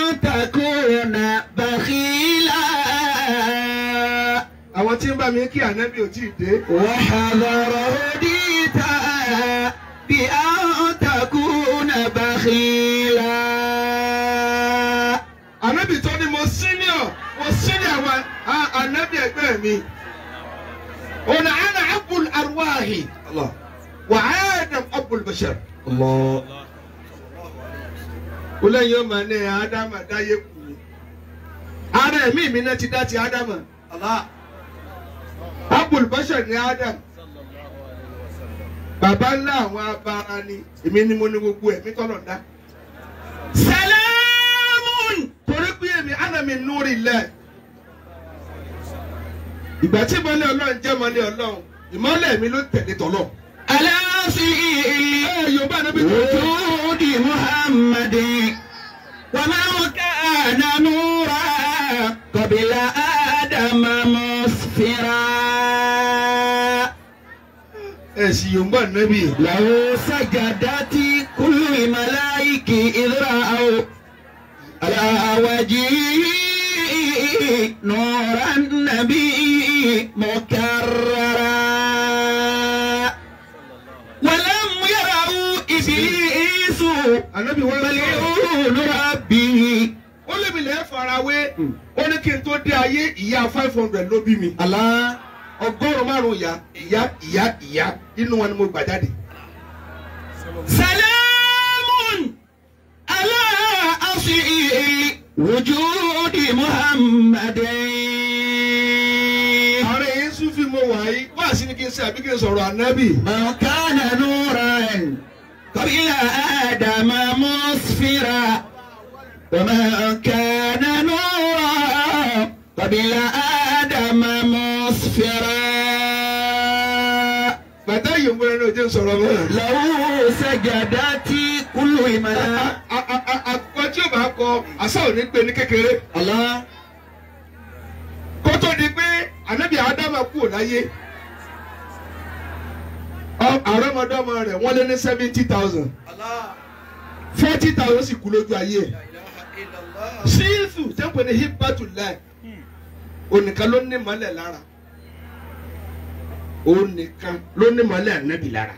تكون بخيلا àwọn tí ń bá mi kí ànábì ò tí ì dé. وحذر هديت بأن تكون بخيلا. ànábì tó ní mo senior àwọn ànábì ẹgbẹ́ mi. ọ̀nà àná abul arwahi. Allah. wa Adam abul bashar. Allah. ó lẹ́yìn ọmọ ní Ádámà dáyé kù mí. ara ẹ̀mí mi náà ti dá ti Ádámà. Allah. abul bashar ní Adam. bàbá ńlá àwọn abara ni èmi ni mo ní gbogbo ẹ̀mí tọ́lọ̀ dá. Salamun torí pé èmi ana min nurillah. ìgbà tí ìmọ́lẹ̀ Ọlọ́run jẹ́ ìmọ́lẹ̀ Ọlọ́run ìmọ́lẹ̀ mi ló tẹ̀lé tọ́lọ̀. Yorùbá níbi tó tó. وجود محمد وما كان نورا قبل آدم مسفرا. ẹ̀sìn Yorùbá níbi. له سجدت كل الملائكة إذ رأوا على وجهه نور النبي مكررا ولم يروا إبليس ملعون ربه. ó lè mi lẹ́ farawé ó ní kí n tó dé ayé ìyá 500 ló bí mi. Allah. 100 ìyá inú wọn ni mo gbà jáde. Salamun ala asli wujudi Muhammadin. ààrẹ yìí sún fi mo wà yìí wá sí ni kí n ṣe àbí kí n sọ̀rọ̀ ànábì. Man kana nuran qabla Adama musfira wa man kana nuran qabla Adama musfira. bàtà yìí mo rẹ̀ ní ojú sọ̀rọ̀ mọ́. Lahu sajadati kullu imala. àkọ́kọ́ tí o bá kọ àṣà ò ní pè ní kékeré. Allah. kó tó di pé ànábì Ádámà kú láyé àrọ́mọdọ́mọ rẹ̀ wọ́n lé ní 70,000 40,000 sì kú lójú ayé ẹ̀. sífù tẹ́ǹpẹ̀ ní hibbatullah onìkan ló ní mọ́lẹ̀ lára onìkan ló ní mọ́lẹ̀ ànábì lára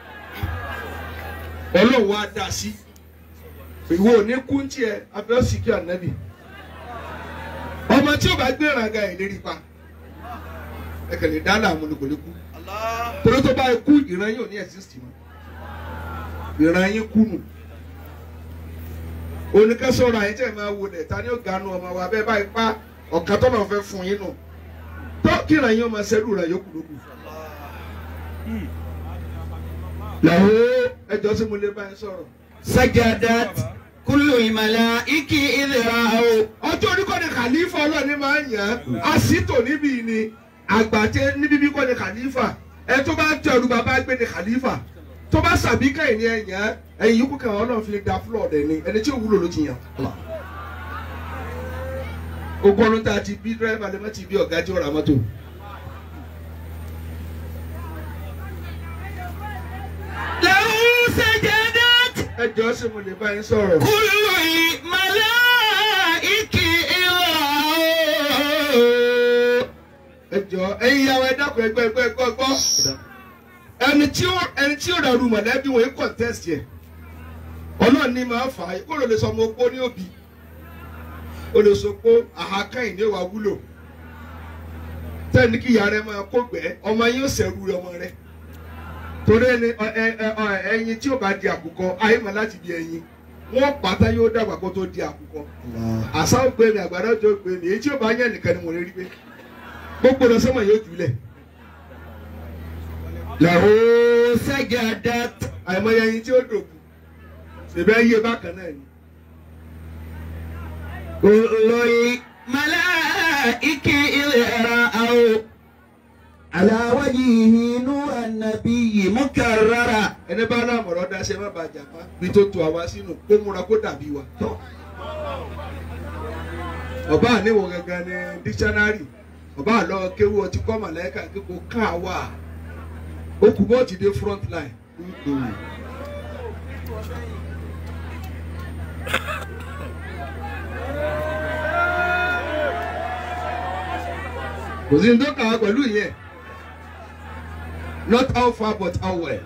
Ọlọ́run wá dá sí ìwọ ò ní kú tiẹ̀ abẹ́ òsìkí ànábì ọmọ tí ó bá gbé ìrànga ìlérí pa ẹ̀kẹ̀lẹ̀ dáná àmúlùkọ̀lẹ́kù torí tó bá kú ìran yín ò ní ẹ̀sìsì mọ́ ìran yín kú nù oníkẹ́sọ̀rọ̀ àyè tẹ̀ máa wò lẹ̀ ta ni ó ganu ọmọ wa bẹ́ẹ̀ báyìí pa ọ̀kan tó náà fẹ́ fún yín nù tó kí ìran yín ó máa ṣẹ́rù rẹ̀ yókù lókù. làwọn ẹjọ́ sí mo lè bá yín sọ̀rọ̀. Sajadat kullu malaiki idh ra'u. ọjọ́ oníkọ́ ni khalifa ọlọ́ọ̀ni máa ń yàn án àsìtò níbí ni àgbàtẹ níbí bí kọ́ ni khalifa ẹ tó bá tẹ̀rù bàbá gbé ni khalifa tó bá sàbí kẹ́yìn ni ẹ̀yàn ẹ̀yìn yòókù kan ọlọ́run fi lè da fúlọ̀ ọ̀dẹ̀ ni ẹni tí ò wúlò ló ti yàn. ogun ọdún tá a ti bí dírẹ́fà lè má ti bí ọ̀gá tí ó ra mọ́tò. Lahu sajadat ẹjọ́ sì mo lè bá yín sọ̀rọ̀. kullu malaiki idh ra'u. ẹjọ́ ẹ̀yin yàwó ẹ dákun ẹgbẹ́ gbọ́ ẹni tí ó dàrú mọ̀lẹ́bí wọn yìí contest yẹ ọlọ́run ní máa fà á kó ló lè sọ ọmọ opó ní òbí ó lè sọ pé àhàkẹ́yìn ní ìwà wúlò tẹ́ni kí ìyá rẹ máa kó gbẹ́ ọmọ yín ó sẹ̀rù rẹ ọmọ rẹ torí ẹyin tí ó bá di àkùkọ ayé mọ̀ láti di ẹyin wọ́n pàtà yóò dàgbà kó tó di àkùkọ àṣà ó gbé mi àgbàdo tó gbé mi èyí tí ó bá yẹn nìkan ni mo lè rí pé gbogbo lọ sọ́mọ yóò jùlẹ̀. Lahu sajadat àìmọye ẹyin tí ó dòkú ṣèbẹ́ yé bákan náà ni. kullu malaiki idh ra'u ala wajhihi nuran nabiyyi mukarrara. ẹni bá náà mọ̀rọ̀ dá ṣe má bàa jàpá bí tó tu àwa sínú kó múra kó dàbí wa. ọba àníwò gangan ní dictionary ọba àlọ́ kéwú ọtí kọ́ màláíkà kíkó ká wà ó kù bọ́ ti dé front line. kò sí ní tó kàn wá pẹ̀lú ìyẹn not how far but how well.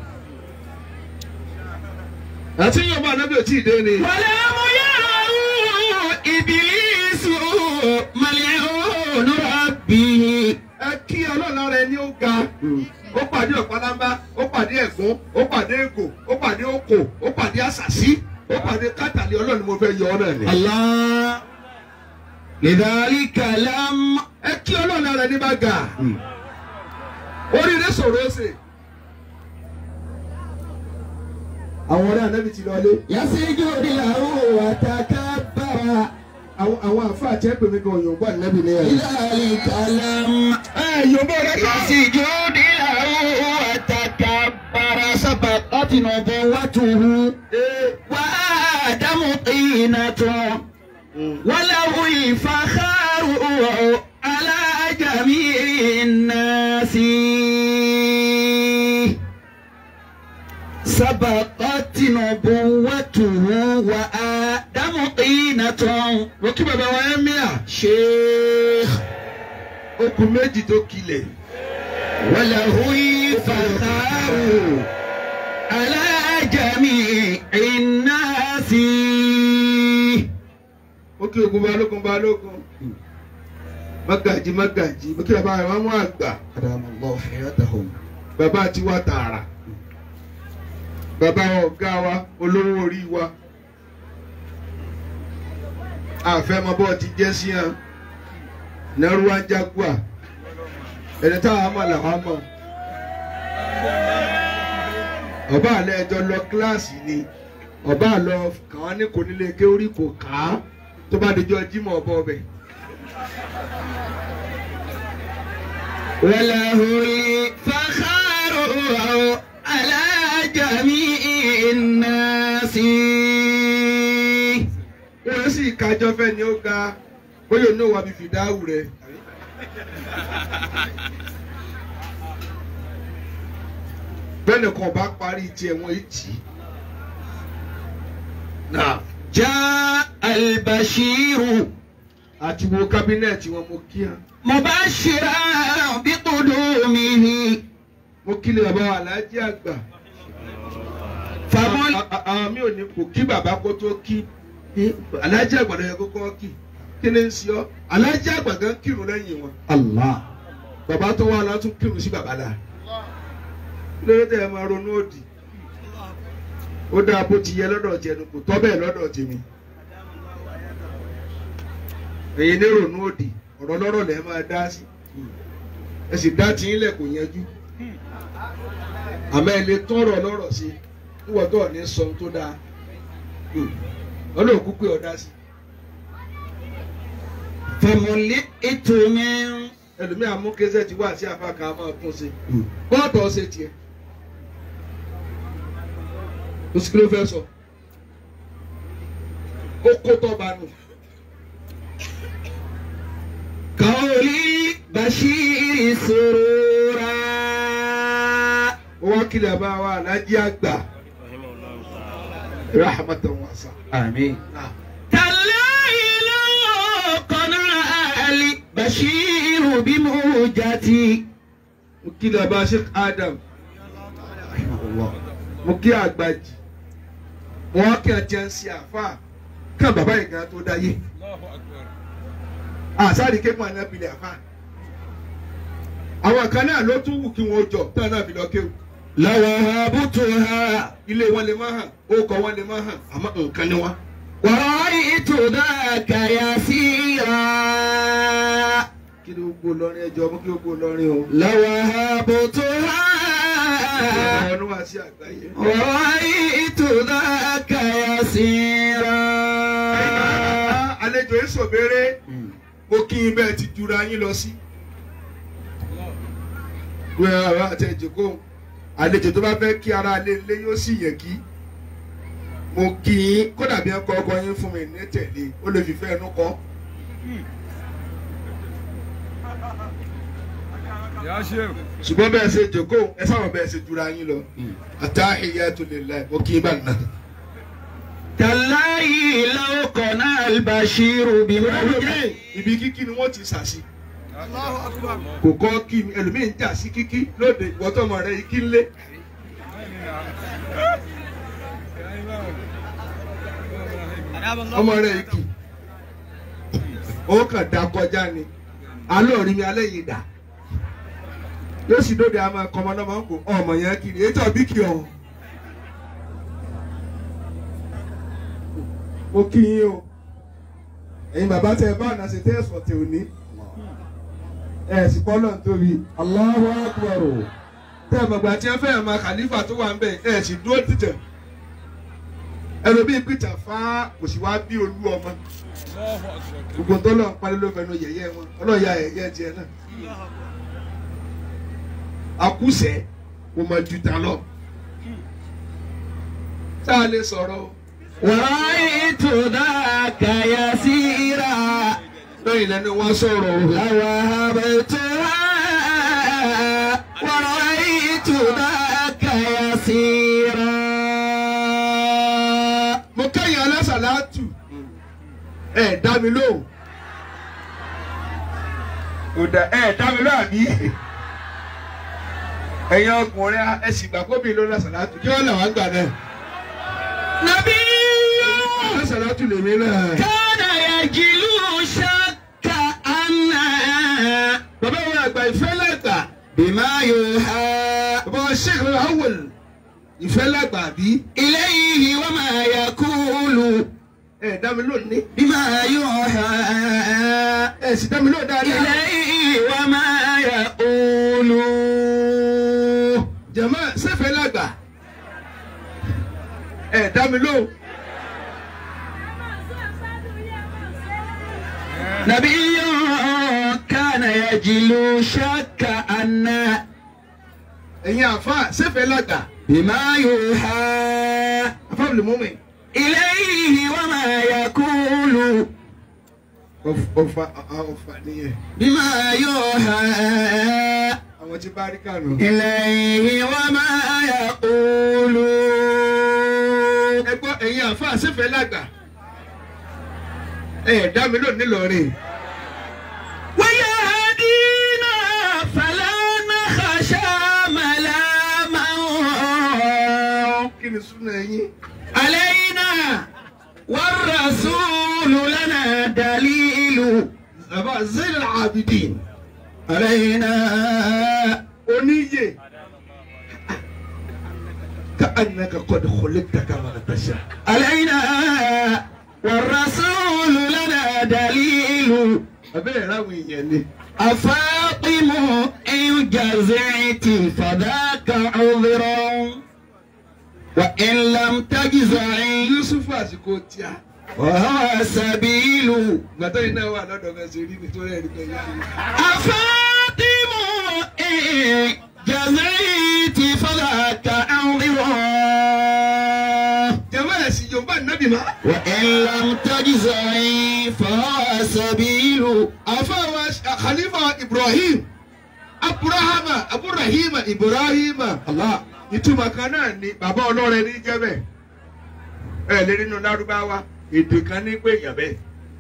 àti yóò máa nábì ò tí ì dé ni. wàlẹ́ mo yára Ìbílísù mal'un rabbi. ẹ kí ọlọ́run rẹ ní ó ga ó pàdé ọ̀pálábá ó pàdé ẹ̀gún ó pàdé ègò ó pàdé òkò ó pàdé àṣàṣì ó pàdé kátàlí ọlọ́run ni mo fẹ́ yọ ọ́ náà ni. Allah lidhalika lam. ẹ kí ọlọ́run rẹ ní bá ga oríire sọ̀rọ̀ ó sè. àwọn ọ̀rẹ́ ànábì ti lọ lé. yasiju lahu wa takabbara. àwọn àfa àti ẹ̀pẹ̀ mi gan òyìnbó ànábì ní ẹ̀. lidhalika lam. yòóbó rẹ kà. yasiju lahu wa takabbara sabaqat nubuwwatuhu wa adamu qinatun wa lahu al-fakharu ala jami'in nasi. سبقت نبوته وآدم طينة. Wọ́n bàbá wa ẹ́ mìíà. شيخ Okùn méjì tó kilẹ̀. وله الفخار على جميع الناس. Ó kí ogun balógun. Mágàjí. Mo kí bàbá rẹ̀ wọ́n mú àgbà. أدام الله حياتهم. Bàbá ti wá tààrà. Bàbá ọ̀gá wa olówó orí wa. Àfẹ́mọ́bọ́ ti jẹ́ sí hàn. Nẹ́rúwá Jágùá. Ẹni táwọn àmọ̀ làwọn mọ̀. Ọba àlẹ́ ẹjọ́ lọ kíláàsì ni. Ọba àlọ́ kàn án ní kò nílé ké orí kò kà á. Tó bá dijọ́ Jímọ̀ ọba ọbẹ̀. وله الفخار على جميع الناس. Wọ́n sì kájọ́ fẹ́ ni ó ga bóyá ní òwà bíi fìdáhù rẹ̀. Bẹ́ẹ̀ni kan bá parí tiẹ̀ wọ́n èjì. جاء البشير Àti wo kábínẹ̀tì wọn mo kí hàn. مبشرا بقدومه. Mo kí lè bàbá wa Aláàjì àgbà. فمن Àwọn mi ò ní kò kí bàbá kó tó kí. Aláàjì àgbà ló yẹ kó kọ́ kí. Kí ni ń ṣe ọ́? Aláàjì àgbà gan kírun lẹ́yìn wọn. الله. Bàbá tó wà lọ tún kírun sí bàbá la. Lórí tẹ̀ ẹ máa ronú òdì. Ó dáa bó ti yẹ lọ́dọ̀ jẹnu kò tọ́ bẹ́ẹ̀ lọ́dọ̀ tèmi. Èyí ní ronú òdì ọ̀rọ̀ lọ́rọ̀ lẹ́ máa dá sí. Ẹ sì dá tí ilẹ̀ kò yanjú. Àmọ́ ẹ lè tọrọ lọ́rọ̀ sí níwọ̀n tó ní sọ tó dáa. Ọlọ́run kúkú ọ̀dá sí. فملئت من Ẹlòmíà mú kézẹ́ ti wá sí àfa kan á máa kún sí. Bọ́ọ̀tù ọ̀sẹ̀ tiẹ̀. Oṣù kí ló fẹ́ sọ? Ó kó tọ́ba nù. قول البشير سرورا. Ó wá kílẹ̀ bá wa Aláàjì àgbà. Rahmatan wasa. آمين. تالله لو قنع البشير بموجتي. Mo kílẹ̀ bá Sheikh Adam. Mo kí àgbàjì. Wọ́n kí ẹ jẹun sí àfáà. Kàn bàbá ìgbà tó dáyé. Àsáàdì kéwòn àná bilẹ̀ àfáà. Àwọn kan náà ló tún wù kí wọ́n jọ tán náà fi lọ kéwù. لو وهبتها Ilé wọn lè má hàn, orúkọ wọn lè má hàn, àmọ́ nǹkan ni wọ́n. ورأيت ذاك يسيرا. Kí ni gbogbo lọ́rin ẹjọ́ mú kí gbogbo lọ́rin o. لو وهبتها Ọ̀nù wá sí àgbáyé. ورأيت ذاك يسيرا. Àlejò èso béèrè, mo kí n bẹ́ẹ̀ ti jura yín lọ sí. Wíwá àwọn àti ẹ̀jẹ̀kọ́ àlejò tó bá fẹ́ kí ara lé lé yóò sì yẹ kí. Mo kí yín kódà bí ẹ̀kọ́ ọkọ yín fún mi ní tẹ̀lé ó lè fi fẹ́ ẹnu kọ́. Ṣùgbọ́n bẹ́ẹ̀ ṣe jòkó ẹ sáwọn bẹ́ẹ̀ ṣe jura yín lọ. Attahiyatu lillahi mo kí n bá nà. تالله لو قنع البشير بموجتي. Ibi kíkí ni wọ́n ti sàṣì. kò kọ́ kí mi ẹlòmíì ń jà sí kíkí lóde ìwọ́tọ́mọ rẹ̀ ikí ńlé. ọmọ rẹ̀ ikí ó kàn dá kọjá ni alóòrí mi alẹ́ yìí dà yóò sì lóde a máa kọ́mọ náà máa ń kó ọmọ yẹn kiri ètò bí kì ọ́. mo kí yín o ẹ̀yin bàbá tẹ ẹ bá ọ̀nà ṣe tẹ́ ẹ̀sọ̀ tẹ òní ẹ̀ sì kọ́ lọ́n tóbi Allahu Akbar tẹ́ ẹ̀ mọ̀gbà tí wọ́n fẹ́ ẹ̀ máa kàlífà tó wà ń bẹ̀ ẹ̀ sì dúró títẹ̀ ẹ̀rọ bíi peter fá kò sì wá bí olú ọmọ gbogbo tó lọ́n parí ló fẹnu yẹ̀yẹ́ wọn ọlọ́ọ̀yà yẹ̀yẹ́ tiẹ̀ náà akúṣẹ̀ kò mọ̀ ju ta lọ tá a lè sọ̀rọ̀ o. ورأيت ذاك يسيرا lóyìn lẹ́nu wọn sọ̀rọ̀ o. لوهبتها ورأيت ذاك يسيرا. mo kẹ́yìn alásàlátù ẹ̀ dá mi lóhùn ẹ̀ dá mi lóhùn àbí ẹ̀yin ọkùnrin ẹ̀ sì gbà kó mi lóhùn alásàlátù kí wọ́n là wá gbà náà. نبي alásàlátù lèmi náà. كان يجلو شك أن bàbá wọn àgbà ìfẹ́ lágbà بما يوحى bàbá wọn Sheikh Awwal ìfẹ́ lágbà bí. إليه وما يقول ẹ̀ dá mi lóhùn ní. بما يوحى ẹ̀ sì dá mi lóhùn dáadáa. إليه وما يقول. jama sẹ́fẹ̀ lágbà ẹ̀ dá mi lóhùn. نبي كان يجلو شك أن ẹ̀yin àfa sẹ́fẹ̀ lágbà بما يوحى afábìlì mọ́mì. إليه وما يقول ọ̀fà nìyẹn بما يوحى àwọn tí bá rí kànú. إليه وما يقول. ẹ gbọ́ ẹ̀yin àfa sẹ́fẹ̀ lágbà ẹ̀ dá mi lóhùn nílọrin. ويهدينا فلا نخشى ملاما kí ni súnà ẹ̀yin. علينا والرسول لنا دليل bàbá Zainul Abidin علينا oníyè كأنك قد خلقت كما تشاء. علينا والرسول لنا دليل. abẹ́rẹ́ ráwọn èèyàn ni. أفاطم إن جزعت فذاك عذر وإن لم تجزعي Yusuf àsìkò tíá. وهو سبيل. gbàtọ́ yìí náà wà lọ́dọ̀ kan ṣe rí nítorí ẹ̀rí kan yára. أفاطم إن جزعت فذاك عذر jama ẹ̀sìn yorùbá nàbì má. وإن لم تجزعي فهو سبيل. àfáà Khalifa Ibrahim Ibrahima Allah ìtumọ̀ kan náà ni bàbá ọlọ́rẹ ní jẹ́bẹ̀ ẹ̀ lè nínú lárúbáwá èdè kan ní pé èèyàn bẹ́ẹ̀.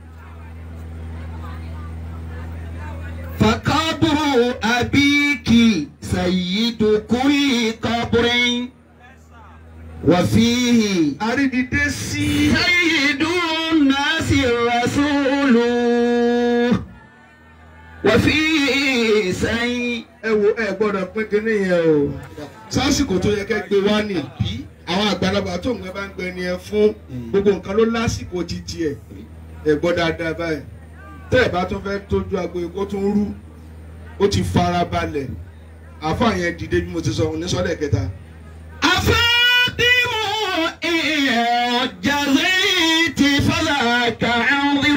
فقبر أبيك سيد كل قبر وفيه àrídìdé sí. سيد الناس الرسول وفيه سيد. ẹ wo ẹ gbọ́dọ̀ pín kínní yẹn o sásìkò tó yẹ kẹ́ gbé wá ní bí àwọn àgbàlagbà tó ń gbé bá ń gbé ni ẹ fún gbogbo nǹkan ló lásìkò títí ẹ ẹ gbọ́ dáadáa báyìí tẹ́ ẹ bá tún fẹ́ tójú agbo kó tún rú ó ti fara balẹ̀ àfa yẹn dìde bí mo ti sọ onísọ́lẹ̀ kẹta. أفاطم إن جزيت فذاك عذر.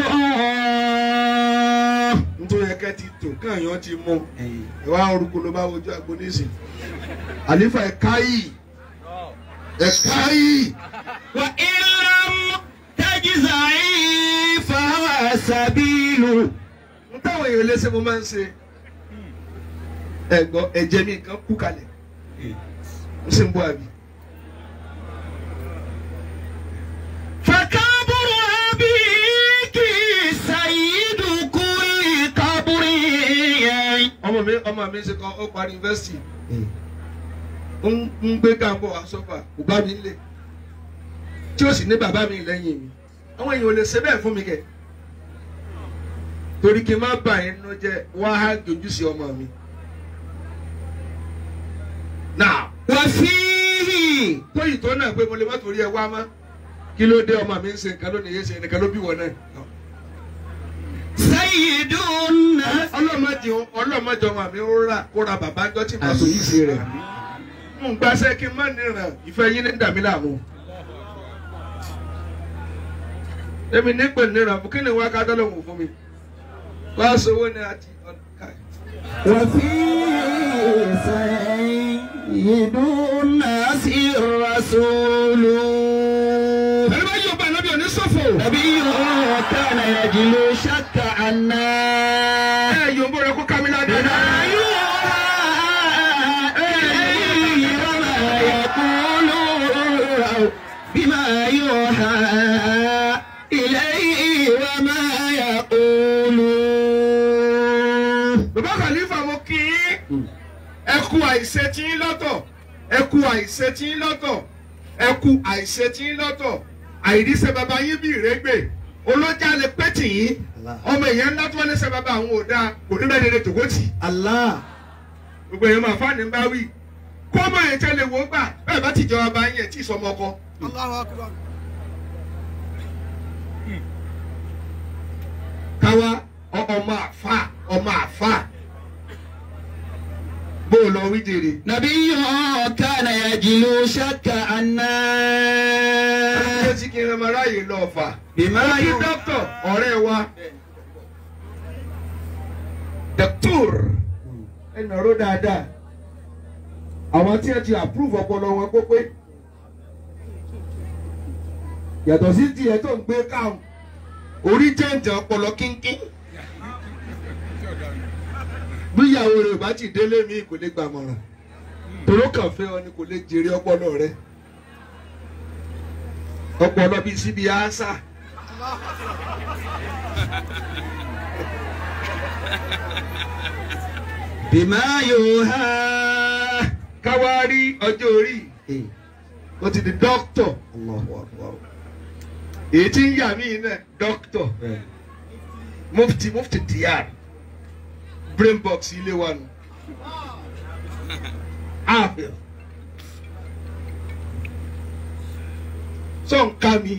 nítorí ẹ̀kẹ́ ti tò káàyàn ti mú ẹ wá orúkọ ló bá wojú agbo nísìn àlífà ẹ̀ka yìí. وإن لم تجزعي فهو سبيل. n táwọn èèyàn lé ṣe mo máa ń ṣe ẹ̀gbọ́n ẹ̀jẹ̀ mi kan kú kalẹ̀ n sì ń bọ́ àbí. فقبر أبيك سيد كل قبر ọmọ mi ṣe kan ó parí yunifásitì ń gbé gàmbọ̀ asọ́fà kò bá mi lé tí ó sì ní bàbá mi lẹ́yìn mi àwọn èèyàn ò lè ṣe bẹ́ẹ̀ fún mi kẹ́ torí kí n má bà yín nínú jẹ́ wá á dojú sí ọmọ mi. Now وفيه tóyìn tó náà pé mo lè má torí ẹ wá mọ́ kí ló dé ọmọ mi ń ṣe nǹkan lónìí yé ṣe nǹkan ló bí wọn náà. سيد الناس ọlọ́mọdé ọmọ mi kó ra bàbá jọ tí màá sọ yìí ṣe rẹ̀ ń gbàṣẹ kí n má níran ìfẹ́ yín ní dàmí làmú. èmi ní pè níran fún kí ni wọ́n á ká dọ́lọ́hùn fún mi wá sowó ní àti ọ̀ká. وفيه سيد الناس الرسول ẹni bá yóò bá ẹnábì òní sọ̀fọ̀. نبي كان يجلو شك عنا ẹ yóò bó rẹ kó kámílá dáadáa. بما يوحى إليه وما يقول bàbá Khalifa mo kí ẹ kú àìṣe tí ń lọ́tọ̀ ẹ kú àìṣe tí ń lọ́tọ̀ ẹ kú àìṣe tí ń lọ́tọ̀ àìríṣẹ́ bàbá yín bí ìrẹ́gbẹ̀ olójà lè pẹ́ tì yín ọmọ èèyàn ńlá tó wọ́n lé ṣe bàbá àwọn ò dáa kò ní lẹ́yìn lè tòkó tì. الله gbogbo èèyàn máa fáàní ń bá wí kó ọmọ yẹn tẹ́ lè wò ó gbà bẹ́ẹ̀ bá ti jọba bá yẹn tí ì sọmọ ọkọ. káwa ọmọ àfa bó o lọ wí jèrè. نبي كان يجلو شك عنا ṣé tí kí n rán ọmọ aráyè lọ fà. بما kí يوحى dókítà ọ̀rẹ́ wa dókítà ẹnà ró dáadáa àwọn tí ẹ ti approve ọpọlọ wọn kó pé yàtọ̀ sí tiẹ̀ tó ń gbé káwọn orí jẹ́ǹtẹ̀ ọpọlọ kínkín bíyàwó rẹ̀ bá ti délé mi kò lè gbàmọ̀ràn tòró kàn fẹ́ ọ ni kò lè jèrè ọpọlọ rẹ̀ ọpọlọ bíi síbi àṣà. بما يوحى káwárí ọjọ́ orí ó ti di dókítọ̀ èyí tí ń yà mí náà dókítọ̀ mufti dr brain box ilé wa nù sọ nǹka mi.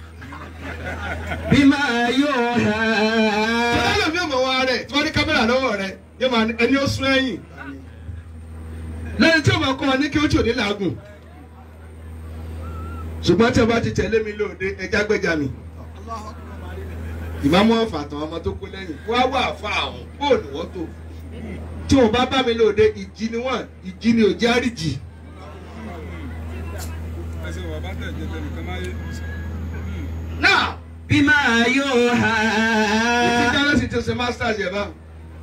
بما يوحى tọ́lá mi ò mọ̀ wá rẹ̀ tí wọ́n ní kámẹ́rà lọ́wọ́ rẹ̀ yóò máa ẹni ó sún ẹ̀yìn lẹ́yìn tí ó máa kọ́ ọ ní kí ó tì ò ní làágùn ṣùgbọ́n tí a bá ti tẹ̀lé mi lóde ẹja gbẹ́jà mi ìmáàmù ọ̀fà àtàwọn ọmọ tó kú lẹ́yìn wọ́n á wà fún àwọn bóòlù wọ́n tó tí wọ́n bá mi lóde ìjì ni wọ́n ìjì ni ò jẹ́ àríjì. náà بما يوحى ìtìjọ́lẹ́sì ti ṣe masters yẹ̀ báwọn.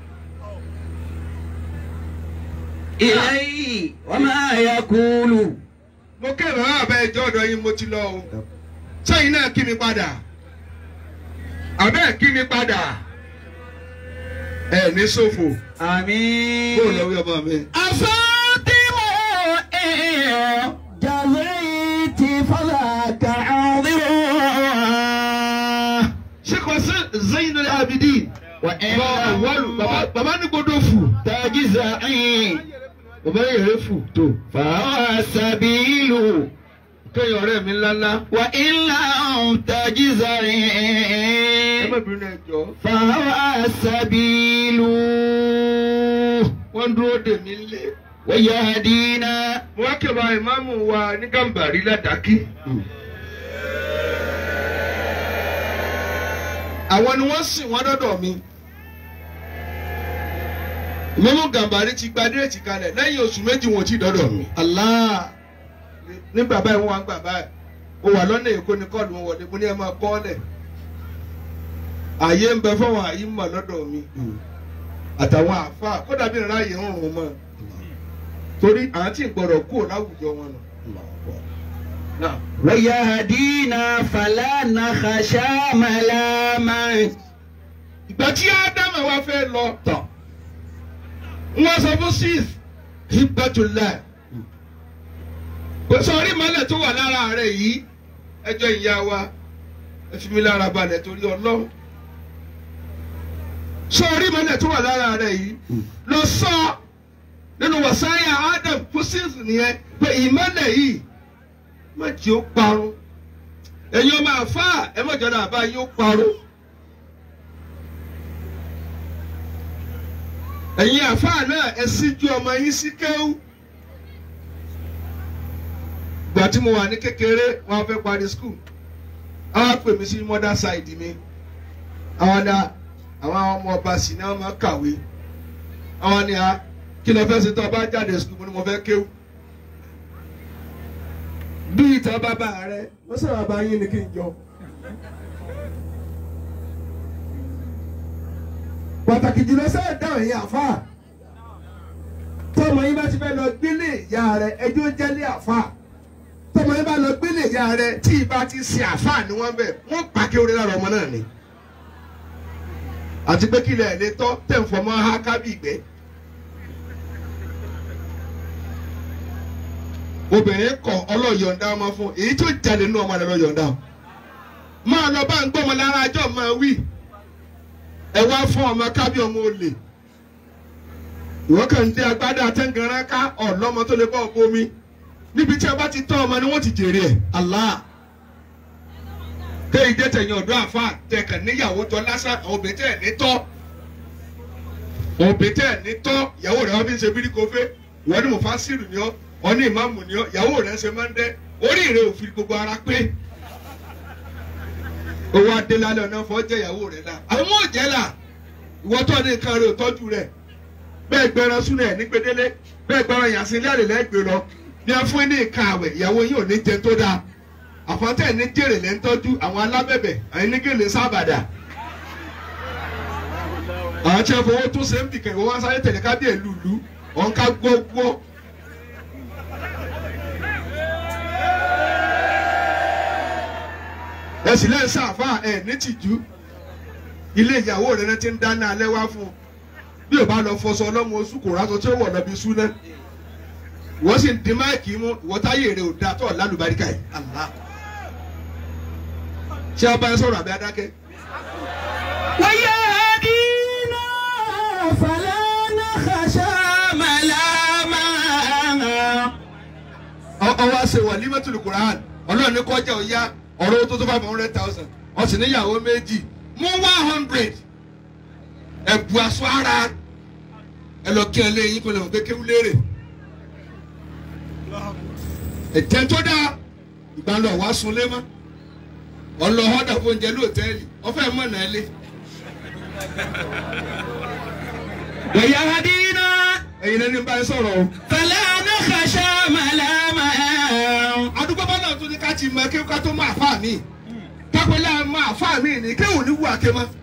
إليه وما يقول mo kẹ́rọ̀ àbẹ́ ẹjọ́ ọ̀dọ̀ yín mo ti lọ o sẹ́yìn náà kí mi padà àbẹ́ kí mi padà ẹ ní ṣòfò آمين bó lọ wí ọmọ mi. أفاطم جزيت فذاك عاذر ṣé kò sí Zainul Abidin bàbá ní gbọdọ̀ fù تجزعي bàbá yẹrẹ fù tó فهو سبيل kéèyàn ọ̀rẹ́ mi ńláńlá وإن لم تجزعي ẹ má bínú ẹ jọ̀ọ́ فهو سبيل wọ́n dúró dè mí lé. ويهدينا mo wá kẹ́bà ìmáàmù wa ní Gàmbàrí ládàkí. àwọn ni wọ́n sìn wọ́n dọ́dọ̀ mi. ìmáàmù Gàmbàrí ti gba déètì kalẹ̀ lẹ́yìn oṣù méjì wọn ò tí dọ́dọ̀ mi. الله ní bàbá yìí wọ́n wá ń gbà báyìí ó wà lọ́nà Èkó ní kọ́ọ̀lù wọn wọlé mo ní ẹ máa kọ́ ọ́lẹ̀. ààyè ń bẹ fọwọ́n àyè ń mọ̀ lọ́dọ̀ mi àtàwọn àáfàá kódà bí ìráyè ń rùn mọ́ torí àwọn tí ń gbọ́dọ̀ kúrò láwùjọ wọn nù. ويهدينا فلا نخشى ملاما ìgbà tí Ádámù wa fẹ́ lọ tọ̀ wọ́n sọ fún sis hibbatullah kò sọ rí mọ́lẹ̀ tó wà lára rẹ̀ yìí ẹjọ́ ìyá wa ẹ fi mi lára balẹ̀ torí Ọlọ́run sọ rí mọ́lẹ̀ tó wà lára rẹ̀ yìí lọ sọ nínú wàsáyà Adam fún sis nìyẹn pé ìmọ́lẹ̀ yìí má jẹ́ ó parun ẹ̀yin ọmọ àfáà ẹ má jọ̀dọ̀ àbá yín ó parun. ẹ̀yin àfáà náà ẹ síjú ọmọ yín sí kéwú. Gbà tí mo wà ní kékeré wọn fẹ́ parí skul àwọn á pè mí sí mother side mi àwọn ọmọ ọba sì ni wọ́n máa kàwé àwọn ni a kí ló fẹ́ ṣe tó bá jáde skul mo ní mo fẹ́ kéwú. Bí ìtàn bàbá rẹ wọ́n sọ bàbá yín ni kí n jọ. Pàtàkì jùlọ sẹ́yìn dáhùn ẹ̀yin àfáà tọmọ yín bá ti fẹ́ lọ gbélé ìyá rẹ ẹjọ́ jẹ́lé àfáà tọmọ yín bá lọ gbélé ìyá rẹ tí ìbá ti ṣe àfáà ni wọ́n bẹ̀ wọ́n pàkí orí lára ọmọ náà ni àti pé kílẹ̀ ẹ̀ lè tọ́ tẹ̀fọ́mọ́ ha kábí ìgbẹ́. Obìnrin kọ ọlọ́yọ̀ǹda ọmọ fún èyí tó jáde nínú ọmọ rẹ lọ́yọ̀ǹda máa lọ bá ń gbọ́ ọmọ lára ajọ́ máa wí. Ẹ wá fún ọmọ kábí ọmọ olè ìwọ kàn dé agbádá àtẹngaran ká ọlọmọ tó lè bá ọkọ omi níbi tí a bá ti tọ́ ọmọ ni wọ́n ti jèrè ẹ̀ Allah tẹ ìdẹ tẹ̀yìn ọ̀dọ́ àfa tẹkàn níyàwó jọ lásán òbí tẹ ní tọ́ ìyàwó rẹ̀ wọ́n fi ń ṣe bíríkófé ìwọ ni mo fa sírù ni ọ́ ọ ní ìmáàmù ni ọ́ ìyàwó rẹ̀ ń ṣe máa ń dẹ́ orí rẹ̀ ò fi gbogbo ara pé owó adélálẹ̀ ọ̀nà fọ́ jẹ́ ìyàwó rẹ̀ la àwọn ọmọ òjẹ́ la ìwọ tó ní nǹkan rẹ̀ ò tọ́jú rẹ̀ bẹ́ẹ̀ gbẹran súnà ẹ̀ ní gbedele bẹ́ẹ̀ gbẹran yàtí ilé àlè lẹ́gbẹ̀ẹ́ lọ ní ẹ fún ní nǹkan àwẹ̀ ìyàwó yín ò ní jẹ tó dáa àfọ̀ntẹ́ ní jèrè lẹ́ ń tọ́jú àwọn alábẹ̀bẹ̀ àyìn ní gèlè sábàdà àwọn tí wọ́n fowó tó ṣe ń bìkẹ́ ìwọ́n wá sáré tẹ̀lé kábíyè lùlù ọ̀nká gbọ́gbọ́. ẹ sì lẹ́yìn sáfà ẹ̀ ní tìjú ilé ìyàwó rẹ̀ ti ń dáná alẹ́ wá fún un bí o bá lọ fọṣọ ọlọ́mọ oṣù kò rásọ tí ó wọ̀ lọ́bi súná wọ́n sì ń dín máìkì mú ìwọ́ táyé rẹ̀ ò da tó lálùbáríkà yìí Allah ṣé ọba ẹ sọ̀rọ̀ àbí adákẹ́. wáyé dínà fàlànà kàṣà màlámà. ọwọ́ àṣẹ walimatul Qur'an ọlọ́run ní kọjá ọ̀ya ọ̀rọ̀ tó tó 500,000 ọ̀sìn níyàwó méjì mú 100 ẹ̀bù aṣọ ara ẹ lọ kí ẹ lé yín kó lè mọ̀ pé kéwú léèrè ẹ̀jẹ̀ tó dáa ìgbà lọ wá sunlé mọ́ ọlọ ọ̀dà fún oúnjẹ lóòtẹ́ẹ̀lì ọ̀fẹ́ mọ̀ náà lé. wáyé dínà ẹ̀yin lẹ́ni bá ń sọ̀rọ̀ o. fàlànà kàṣà màlámà. àdúgbò bá náà tún ní ká ti mọ kéwú ká tó mọ àfáà mi kápẹ́lẹ́ mọ àfáà mi ní kéwù ní wù àké mọ́.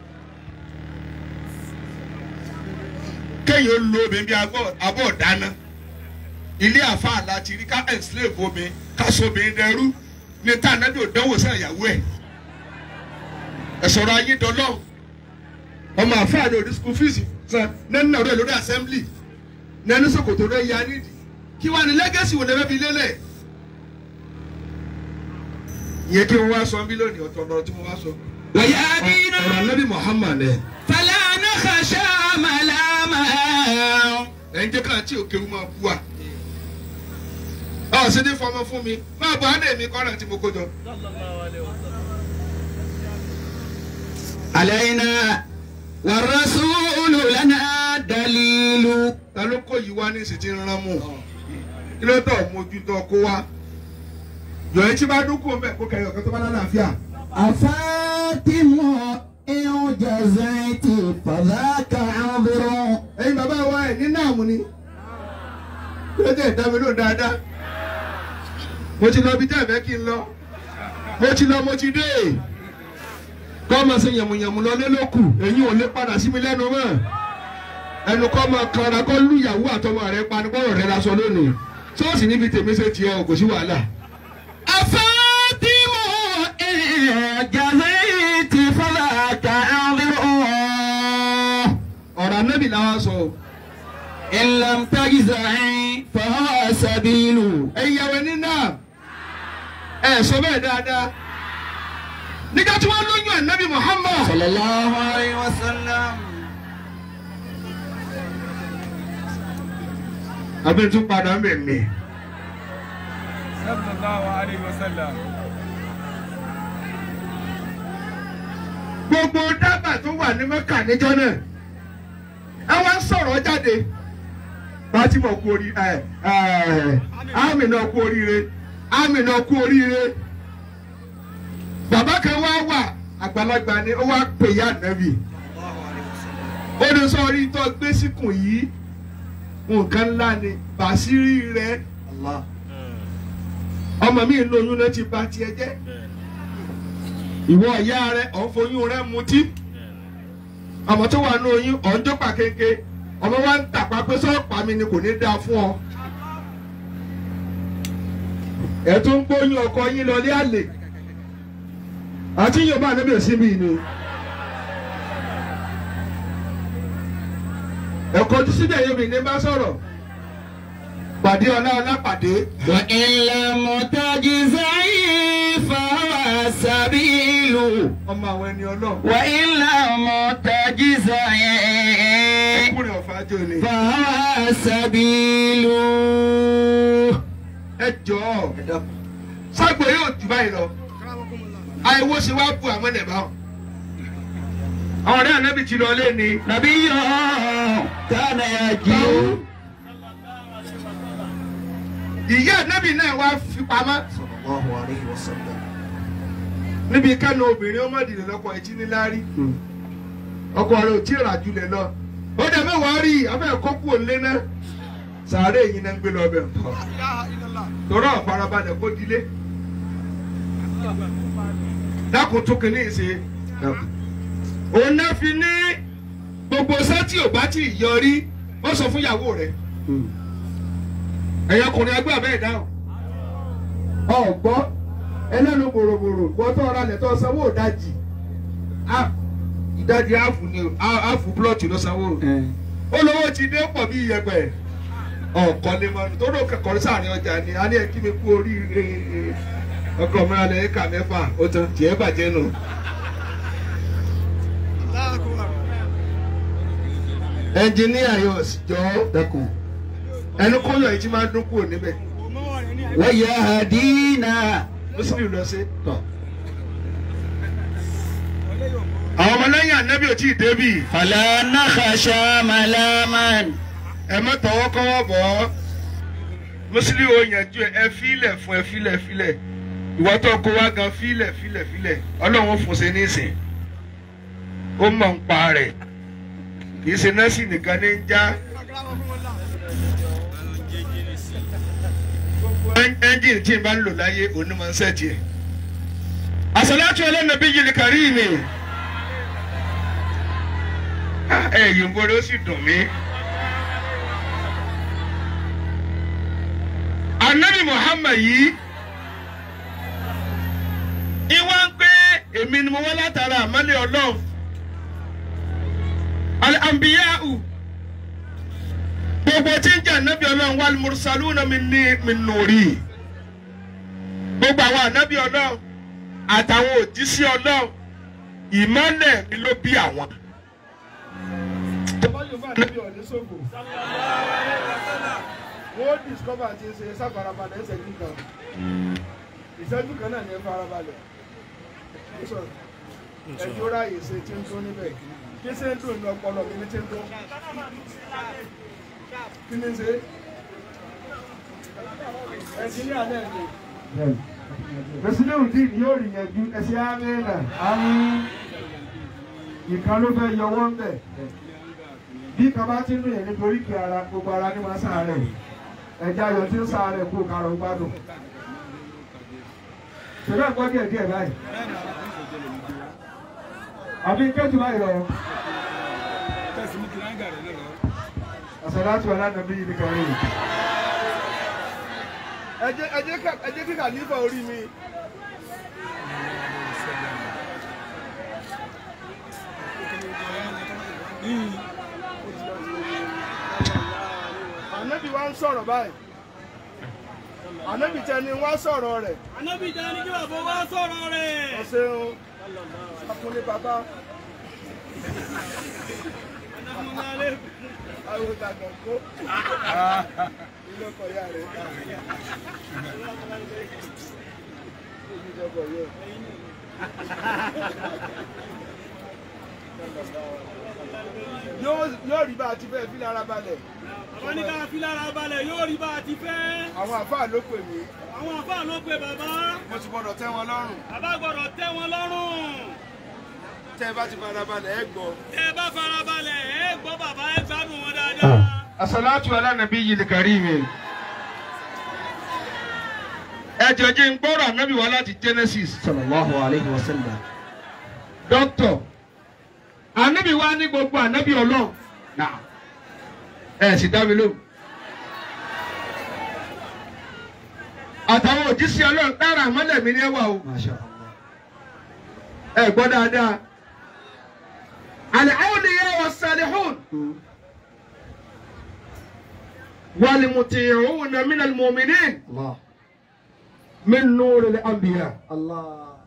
kéèyàn lo obìnrin bí abọ́ dáná ilé àfáà láti rí ká enslave obìnrin ká so obìnrin dẹrú ní tànàbí òdánwò sí ìyàwó ẹ̀ ẹ̀sọ̀rọ̀ ayé dọ́lọ́ ọmọ àfáà ní òdi school fees san nẹ́ni náà rẹ̀ lórí assembly nẹ́ni sòkòtò rẹ̀ ya nídìí kí wàá ní legacy wò lè fẹ́ fi lélẹ̀ ìyẹn kí wọ́n wá sọ bí lónìí ọ̀tọ̀ ọ̀rọ̀ tí mo wá sọ. wáyé dínà ọ̀rọ̀ Nabi Muhammad ẹ̀. fàlànà kàṣà màlámà. ẹ̀ ń jẹ́ ká tí òkè máa bú wa. ọ̀ ṣe ní fọmọ fún mi máa bọ̀ ádé mi kọ́ra tí mo kó jọ. علينا والرسول لنا دليل. ta ló kó yìí wá ní ìsìn tí ń rán mú kí ló tọ̀ mójútó kó wá yọ̀ọ́ tí bá dúkú mbẹ́ kó kẹyọ̀ kó tó bá lálàáfíà. أفاتم إن جزيت فذاك عذر. ẹ̀yin bàbá wa ẹ̀ ní náàmù ni kí ló dé ìdámi ló dáadáa mo ti lọ bí tẹ́ ẹ̀ fẹ́ kí n lọ mo ti lọ mo ti dé kọ́ ọmọ ṣe yàmùyàmù lọ lé lókù èyí ò lè padà sí mi lẹ́nu mọ́ ẹnu kọ́ ọmọ kanra kọ́ lù ìyàwó àtọmọ rẹ panukọ́rọ̀ rẹ lásọ lónìí ṣọ́ọ̀ṣì níbi tèmi ṣe tiẹ̀ kò sí wàhálà. أفاتم إن جزيت فذاك عذر. ọ̀rọ̀ anábì làwọn sọ إن لم تجزعي فهو سبيل. ìyàwó ní náà sọ bẹ́ẹ̀ dáadáa nígbà tí wọ́n lóyún ànábì Muhammad. صلى الله عليه وسلم. àbí tún padà mẹ́mẹ́. sallallahu alayhi wa sallam. gbogbo dábàá tó wà ní Mẹ́kà níjọ́ náà ẹ wá ń sọ̀rọ̀ jáde. Fatima kú orí Amina kú oríire Amina kú oríire. Bàbá kan wá wà àgbàlagbà ni ó wá pè ya Ànábì. Ó ní sọ orí tó gbé síkùn yìí nǹkan ńlá ni bàṣírí rẹ. Ọmọ mi lóyún náà ti bà tiẹ̀ jẹ́. Ìwọ ìyá rẹ ọ̀nfoyún rẹ mutí. Ọmọ tó wà ní oyún ọ̀njọ́ pàkéńké. Ọmọ wa ń tàpá pé sọ́ọ̀pá mi ni kò ní dáa fún ọ. Ẹ tún ń gbóyún ọkọ yín lọ ní àlè. Àti Yorùbá níbi ìsinmi ni. Ẹ̀kọ́ tí síbẹ̀ yóò mi ní bá sọ̀rọ̀. Pàdé ọlá ọlá pàdé. وإن لم تجزعي فهو سبيل. Ọmọ àwọn ẹni ọlọ́run. وإن لم تجزعي Ẹkùnrin ọ̀fà jò ni. فهو سبيل. Ẹ jọ̀ọ́. Ságbó yóò jù báyìí lọ. Àìwọ́ ṣe wá bu àwọn ẹ̀bá. Àwọn ọ̀rẹ́ Ànábì ti lọ lé ni. نبي كان يجيء. Ìyá Ànábì náà wá fi pamọ́. صلى الله عليه وسلم. Níbi kánú obìnrin ó mọ̀dìrì lọ́kọ̀ ẹ̀jí ní lárí. Ọkọ rẹ̀ ò tí ì rà jùlẹ̀ lọ. Ó dẹ̀ mẹ́wàá rí abẹ́ kókó òǹlé náà. Sàárè yìí náà ń gbé lọ bẹ̀. Tọ́rọ̀ àfarabalẹ̀ kó dilé. Dákun tún kìíní ṣe. Òun náà fi ní gbogbo sátì ò bá tí ì yọrí. Ó sọ fún ìyàwó rẹ̀. Ẹ̀yà ọkùnrin agbẹ́ àbẹ́ ìdáhùn. Ọ̀gbọ́ ẹlẹ́nu bòròbòrò gbọ́ tó ọ̀rọ̀ alẹ̀ tó sanwó ìdajì. Ìdajì áàfù ni áàfù blọọ̀tì ló sanwó. Olówó ti dé pọ̀ bí iyẹ̀pẹ̀. Ọ̀kọ́ lè mọ̀ tó ló kẹ́kọ̀ọ́ sáàrin ọjà ni a ní ẹ kí mi kú oríire. Ọkọ mi alẹ́ ẹ̀ka mẹ́fà ó tán tiẹ̀ bàjẹ́ nù. Ẹnjìníà yóò sì jọ dẹkùn. Ẹnu kóyọ̀ yìí ti máa dún kúrò níbẹ̀. ويهدينا. Mùsùlùmí lọ sí. Àwọn ọmọlẹ́yìn Ànábì ò tí ì débì. فلا نخشى ملاما. Ẹ má tọwọ́ kọ́wọ́ bọ̀ ọ́. Mùsùlùmí ò yànjú ẹ fílẹ̀ fún ẹ fílẹ̀. Ìwọ tó kó wá gan fílẹ̀. Ọlọ́run ó fún ṣe nísìn. Ó mọ̀ ń pa rẹ̀. Kì í ṣe nọ́ọ̀sì nìkan ní ń já. Ẹ́ńjìnì tí n bá ń lò láyé òní máa ń sẹ́ẹ̀tì ẹ̀. Àsàlátù ala nabiyil karim. Ẹ̀yìn bọ́dọ̀ ó sì dùn mí. Ànábì Muhammad yìí ìwà ń pé èmi ni mo wá látara àmọ́lẹ̀ Ọlọ́run. Al-anbiya'u gbogbo tí ń jẹ́ ànábì Ọlọ́run wal mursaluna min nuri. Gbogbo àwọn ànábì Ọlọ́run àtàwọn òjíṣẹ́ Ọlọ́run ìmọ́lẹ̀ mi ló bí àwọn. Ànábì ọ̀lẹ́ sóko. Wọ́n discover ti ṣe sáfarabalẹ̀ ìṣẹ́jú kan. Ìṣẹ́jú kan náà ni ẹ farabalẹ̀. Ẹjọ́ ráàyè ṣe tí ń tó níbẹ̀. Kí ṣe ń dùn ní ọpọlọ mi ní tí ń tó? Kí ni ṣe? Ẹ̀sìnlẹ̀ àná ẹ̀ ni. Ẹ̀sìnlẹ̀ òdì ni yóò rí yẹn ju ẹ̀sìn àmínà. Ìkan ló fẹ́ yọ wọ́n bẹ̀. Bí kan bá ti ń dùn yẹn nítorí kí ara gbogbo ara ní máa sáré. Ẹja ayọ̀ tí ń sáré kó karọ̀ gbádùn. Ṣèlú ẹ̀kọ́ díẹ̀ báyìí. Àbí kẹ́tù báyìí lọ. Àsàlátù ala nabiyil karim. Ẹ jẹ́ kí kàlífà orí mi. ń sọ̀rọ̀ báyìí ànábì tẹ ni wọ́n sọ̀rọ̀ rẹ̀. ànábì tẹ ni kí bàbá wa sọ̀rọ̀ rẹ̀. ọ̀sẹ̀ o akunlé bàbá. àwọn ìtàgàn kó ilé ọkọ̀ ya rẹ̀. yóò rí bá a ti fẹ́ fi lára balẹ̀. àwọn ní ká fi lára balẹ̀ yóò rí bá a ti fẹ́. àwọn àfáà ló pè mí. àwọn àfáà ló pè bàbá. mo ti gbọ́dọ̀ tẹ́ wọn lọ́rùn. bàbá gbọ́dọ̀ tẹ́ wọn lọ́rùn. tẹ́ ẹ bá ti fara balẹ̀ ẹ gbọ́. tẹ́ ẹ bá fara balẹ̀ ẹ gbọ́ bàbá ẹ gbádùn wọn dáadáa. As-salatu ala nabiyyil karim. ẹ jẹ́ ń gbọ́rọ̀ ànábì wá láti Genesis. sallallahu alayhi wa sallam. Dókítà ànábì wá ní gbogbo ànábì Ọlọ́run. ẹ sì dá mi lóhùn. àtàwọn òjíṣẹ́ Ọlọ́run dára àmọ́lẹ̀ mi ní ẹwà o. masha Allah. ẹ gbọ́ dáadáa. al-awliya was-salihun wal-muti'una min al-mu'minin Allah. min nuril anbiya. Allah.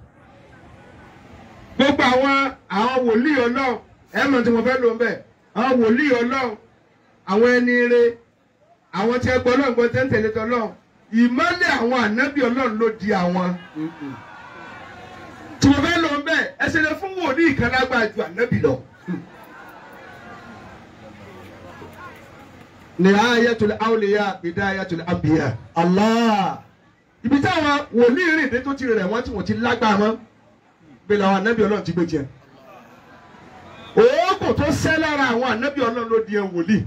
gbogbo àwọn wòlíì Ọlọ́run ẹ mọ̀ tí mo fẹ́ lò ń bẹ̀ àwọn wòlíì Ọlọ́run àwọn ẹni ire àwọn tí ẹ gbọ́ Ọlọ́run gbọ́ tẹ́ ń tẹ̀lé tọ́lọ́run ìmọ́lẹ̀ àwọn ànábì Ọlọ́run ló di àwọn. tí mo fẹ́ lò ń bẹ̀ ẹ ṣe lè fún wòlíì kan lágbára ju ànábì lọ. nihayatul awliya bidayatul anbiya. Allah. ibi táwọn wòlíì rìn dé tó ti rẹ̀ wọ́n tí wọ́n ti lágbára mọ́ bẹ́ẹ̀ làwọn ànábì Ọlọ́run ti gbé jẹ. òógùn tó sẹ́ lára àwọn ànábì Ọlọ́run ló di ẹ̀ wòlíì.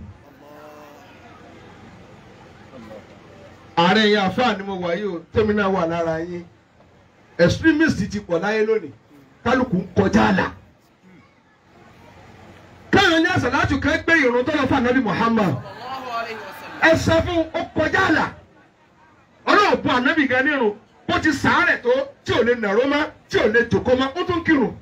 ààrẹ yẹn àfáà ni mo wà yìí o tẹ́mi náà wà lára yín extremist ti pọ̀ láyé lónìí kálukú ń kọjá àlà. káyọ̀ ní àsàlátù kan gbé ìrun tó lọ fún ànábì Muhammad ẹ sọ fún ó kọjá àlà Ọlọ́run bu ànábì gan nírun bó ti sàárẹ̀ tó tí ò lè nàró mọ́ tí ò lè jòkó mọ́ ó tún kírun.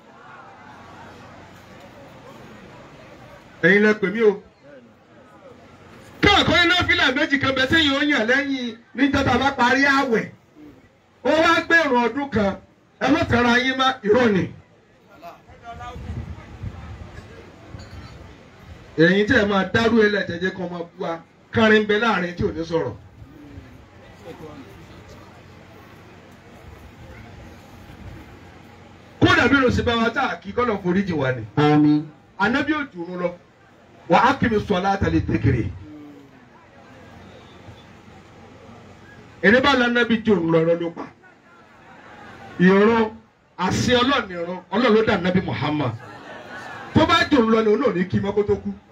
ẹ̀yin lẹ pè mí o. káàkiri iná fílà méjì kan bẹ sẹ́yìn ó yàn lẹ́yìn níjọba bá parí àwẹ̀ ó wá gbèrò ọdún kan ẹ má tẹ̀ra yín má ìrọ̀nì. ẹ̀yin tẹ́ ẹ máa dárú ẹlẹ́tẹ̀jẹ́ kan máa bú wa kárin bẹ láàrin tí ò ní sọ̀rọ̀. kódà bí lóṣù bá wa tá a kí kọ́nà foríjì wa ni. Àmín. Ànábì ò dùnú lọ wà á kí mi sọ látàlí tẹkẹrẹ. Èrè bá lànàbí jòrò lọ́rọ́ ló pa. Ìran àṣẹ Ọlọ́run ìran Ọlọ́run ló dà nàbí Muhammad. Tó bá jòrò lọ ni òun náà ní kí mọ́kó tó kú.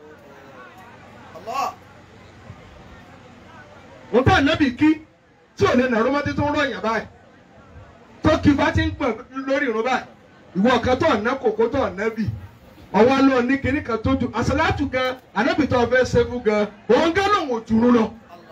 Wọ́n bá nàbí kí tí ò lè nà rọ́mọdé tó ń rọ̀yàn báyìí. Tó kí bá ti ń pọ̀ lórí ìran báyìí. Ìwọ kan tó ọ̀nà kòkó tó ọ̀nà bì. Ọwọ́ lọ ní kíní kan tó ju àṣàlátù gan ànábì tó fẹ́ ṣẹ́fù gan òun gan lòun ò jùrú lọ.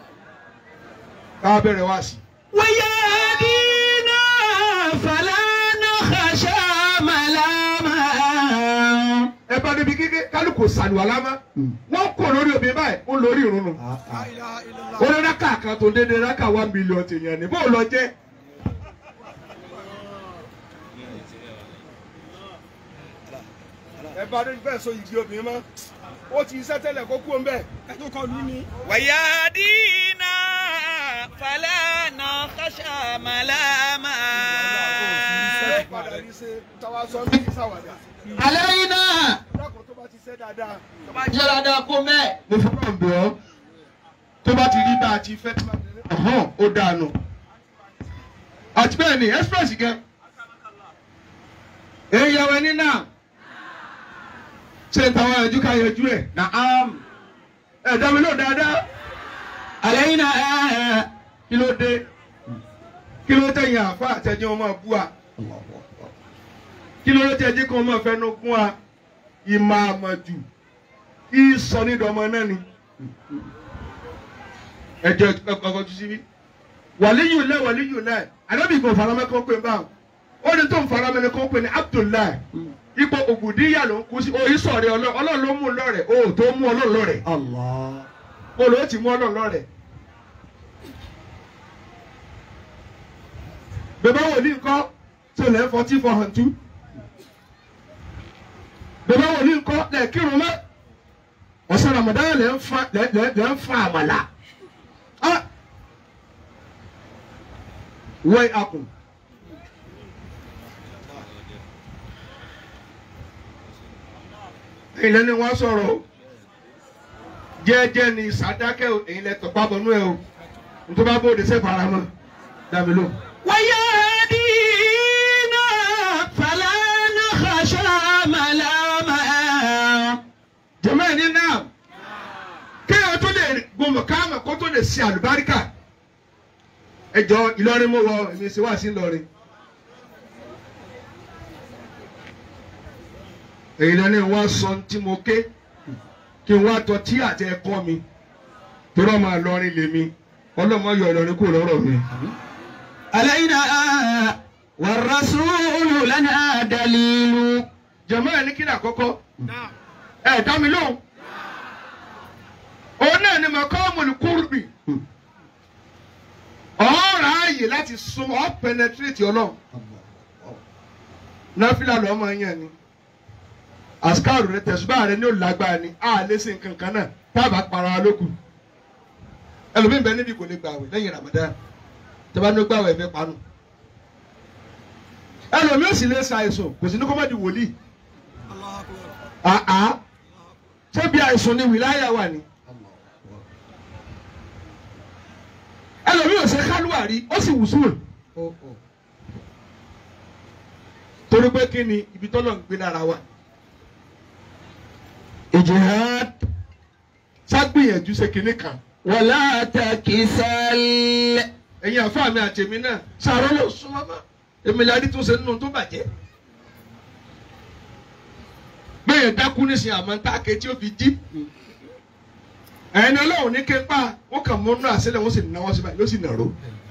Ká bẹ̀rẹ̀ wá sí. ويهدينا فلا نخشى ملاما. Ẹ bá débi kíké kálukú sàlùwàlá mọ́. Wọ́n kò lórí obìnrin báyìí ó lórí ìrun nù. Ó ní rákà kan tó dédé rákà 1 million tèèyàn ní bó lọ jẹ́. Ẹ bá débi bẹ́ẹ̀ so ìgbé obìnrin mọ́. Ó ti iṣẹ́ tẹ́lẹ̀ kó kú ọ̀nbẹ́. Ẹ tó kọ lù ní. ويهدينا فلا نخشى ملاما. Padà rí ṣe táwa sọ ní ìsàwàdà. علينا Dákun tó bá ti ṣe dáadáa. جلد كومي. Mo fọ́ náà bẹ̀ ọ́. Tó bá ti rí bá a ti fẹ́ tí máa tẹ̀lé. Ó dànù. Àti bẹ́ẹ̀ ni express gan. Èèyàn ẹni náà. Ṣé táwọn ẹ̀jú ká yẹjú ẹ̀? نعم. Ẹ̀dá mi ló dáadáa. علينا Kí ló dé? Kí ló tẹ̀yìn àfa àtẹ̀jẹ́ wọn máa bú wa? Kí ló tẹ̀jẹ́ kan máa fẹnu gún wa? Ìmọ̀ àmọ̀jù. Kí sọ nídọ̀ọ́mọ náà ni. Ẹ̀jẹ̀ ọkọ̀ tó síbí. Wàlíyù lẹ̀ wàlíyù lẹ̀. Àdébì kò faramẹ́ kó pè báwọn. Ó ní tó ń faramẹ́ ni kó pè ní Abdullahi. Ipò ògùdíyà ló ń kú sí. Òyì sọ̀rẹ́ Ọlọ́run ló mú un lọ́rẹ̀. O ò tó mú Ọlọ́run lọ́rẹ̀. الله. olóò ti mú ọlọ́run lọ́rẹ̀. bàbá wòlíì ńkọ́ tó lẹ́ 14 bàbá wòlíì ńkọ́ lẹ́ kírun mọ́ ọ̀sán Ramadan lẹ́ ń fa àmàlà. wọ́n akùn. èyí lẹ́ni wọ́n sọ̀rọ̀ o jẹ́jẹ́ ni sàdákẹ́ o èyí lẹ́ tọ̀pá bọ̀nú ẹ o nítorí bá bóde sẹ́ fara mọ́ dàbí lò. wáyà dínà fàlànà xaṣà màlámà. jẹ́mọ́ ẹ̀ ní náà kéèyàn tó lè gbọmọ káàmà kó tó lè ṣe àlùbáríkà ẹjọ́ Ìlọrin mo wọ èmi ṣe wá sí Ìlọrin. èyí lẹ́ni wọ́n sọ tí mo ké kí n wá tọ́ tí àti ẹ̀kọ́ mi torí ọmọ Ìlọrin lèmi ọlọ́mọ yọ Ìlọrin kúrò lọ́rọ̀ mi. alayna war-rasulu lana dalilu. jẹ̀mọ́ ẹ̀ ní kí ni àkọ́kọ́ ẹ̀ dá mi lóhùn òun náà ni maqamul qurbi ọ̀rọ̀ ààyè láti súnmọ́ ọ́ penetrate Ọlọ́run náfìlà lọ́mọ yẹn ni àsìkáàrù rẹ tẹ̀sùbá rẹ ní òlágbára ni a lè ṣe nǹkan kan náà tábà para lókù ẹlòmíín bẹ níbi kò lè gbààwẹ̀ lẹ́yìn Ramadan tẹ́bá ní ó gbààwẹ̀ ẹ̀fẹ́ panu ẹlòmíín sì lè ṣàìsàn kò sí ní kó má di wòlíì ṣé bí àìsàn ni wìláyà wà ní ẹlòmíín ò ṣe kálúwà rí ó sì wùsùn torí pé kí ni ibi tọ́lọ̀ ń gbé lára wa. Ijihad ságbìyànjú ṣe kinní kan. wala takisal. ẹ̀yin àfáà mi àti èmi náà sàrọ́ ló súnmọ́ mọ́ èmi láti tún ṣe nínú tó bàjẹ́. bẹ́ẹ̀ dákú nísìnyí àmọ́ tá a ké tí ó fi jí. ẹ̀yin Ọlọ́run ní képa wọ́n kàn mọ́ nínú àṣẹlẹ̀ wọ́n sì náwó síbẹ̀ ló sì nàró.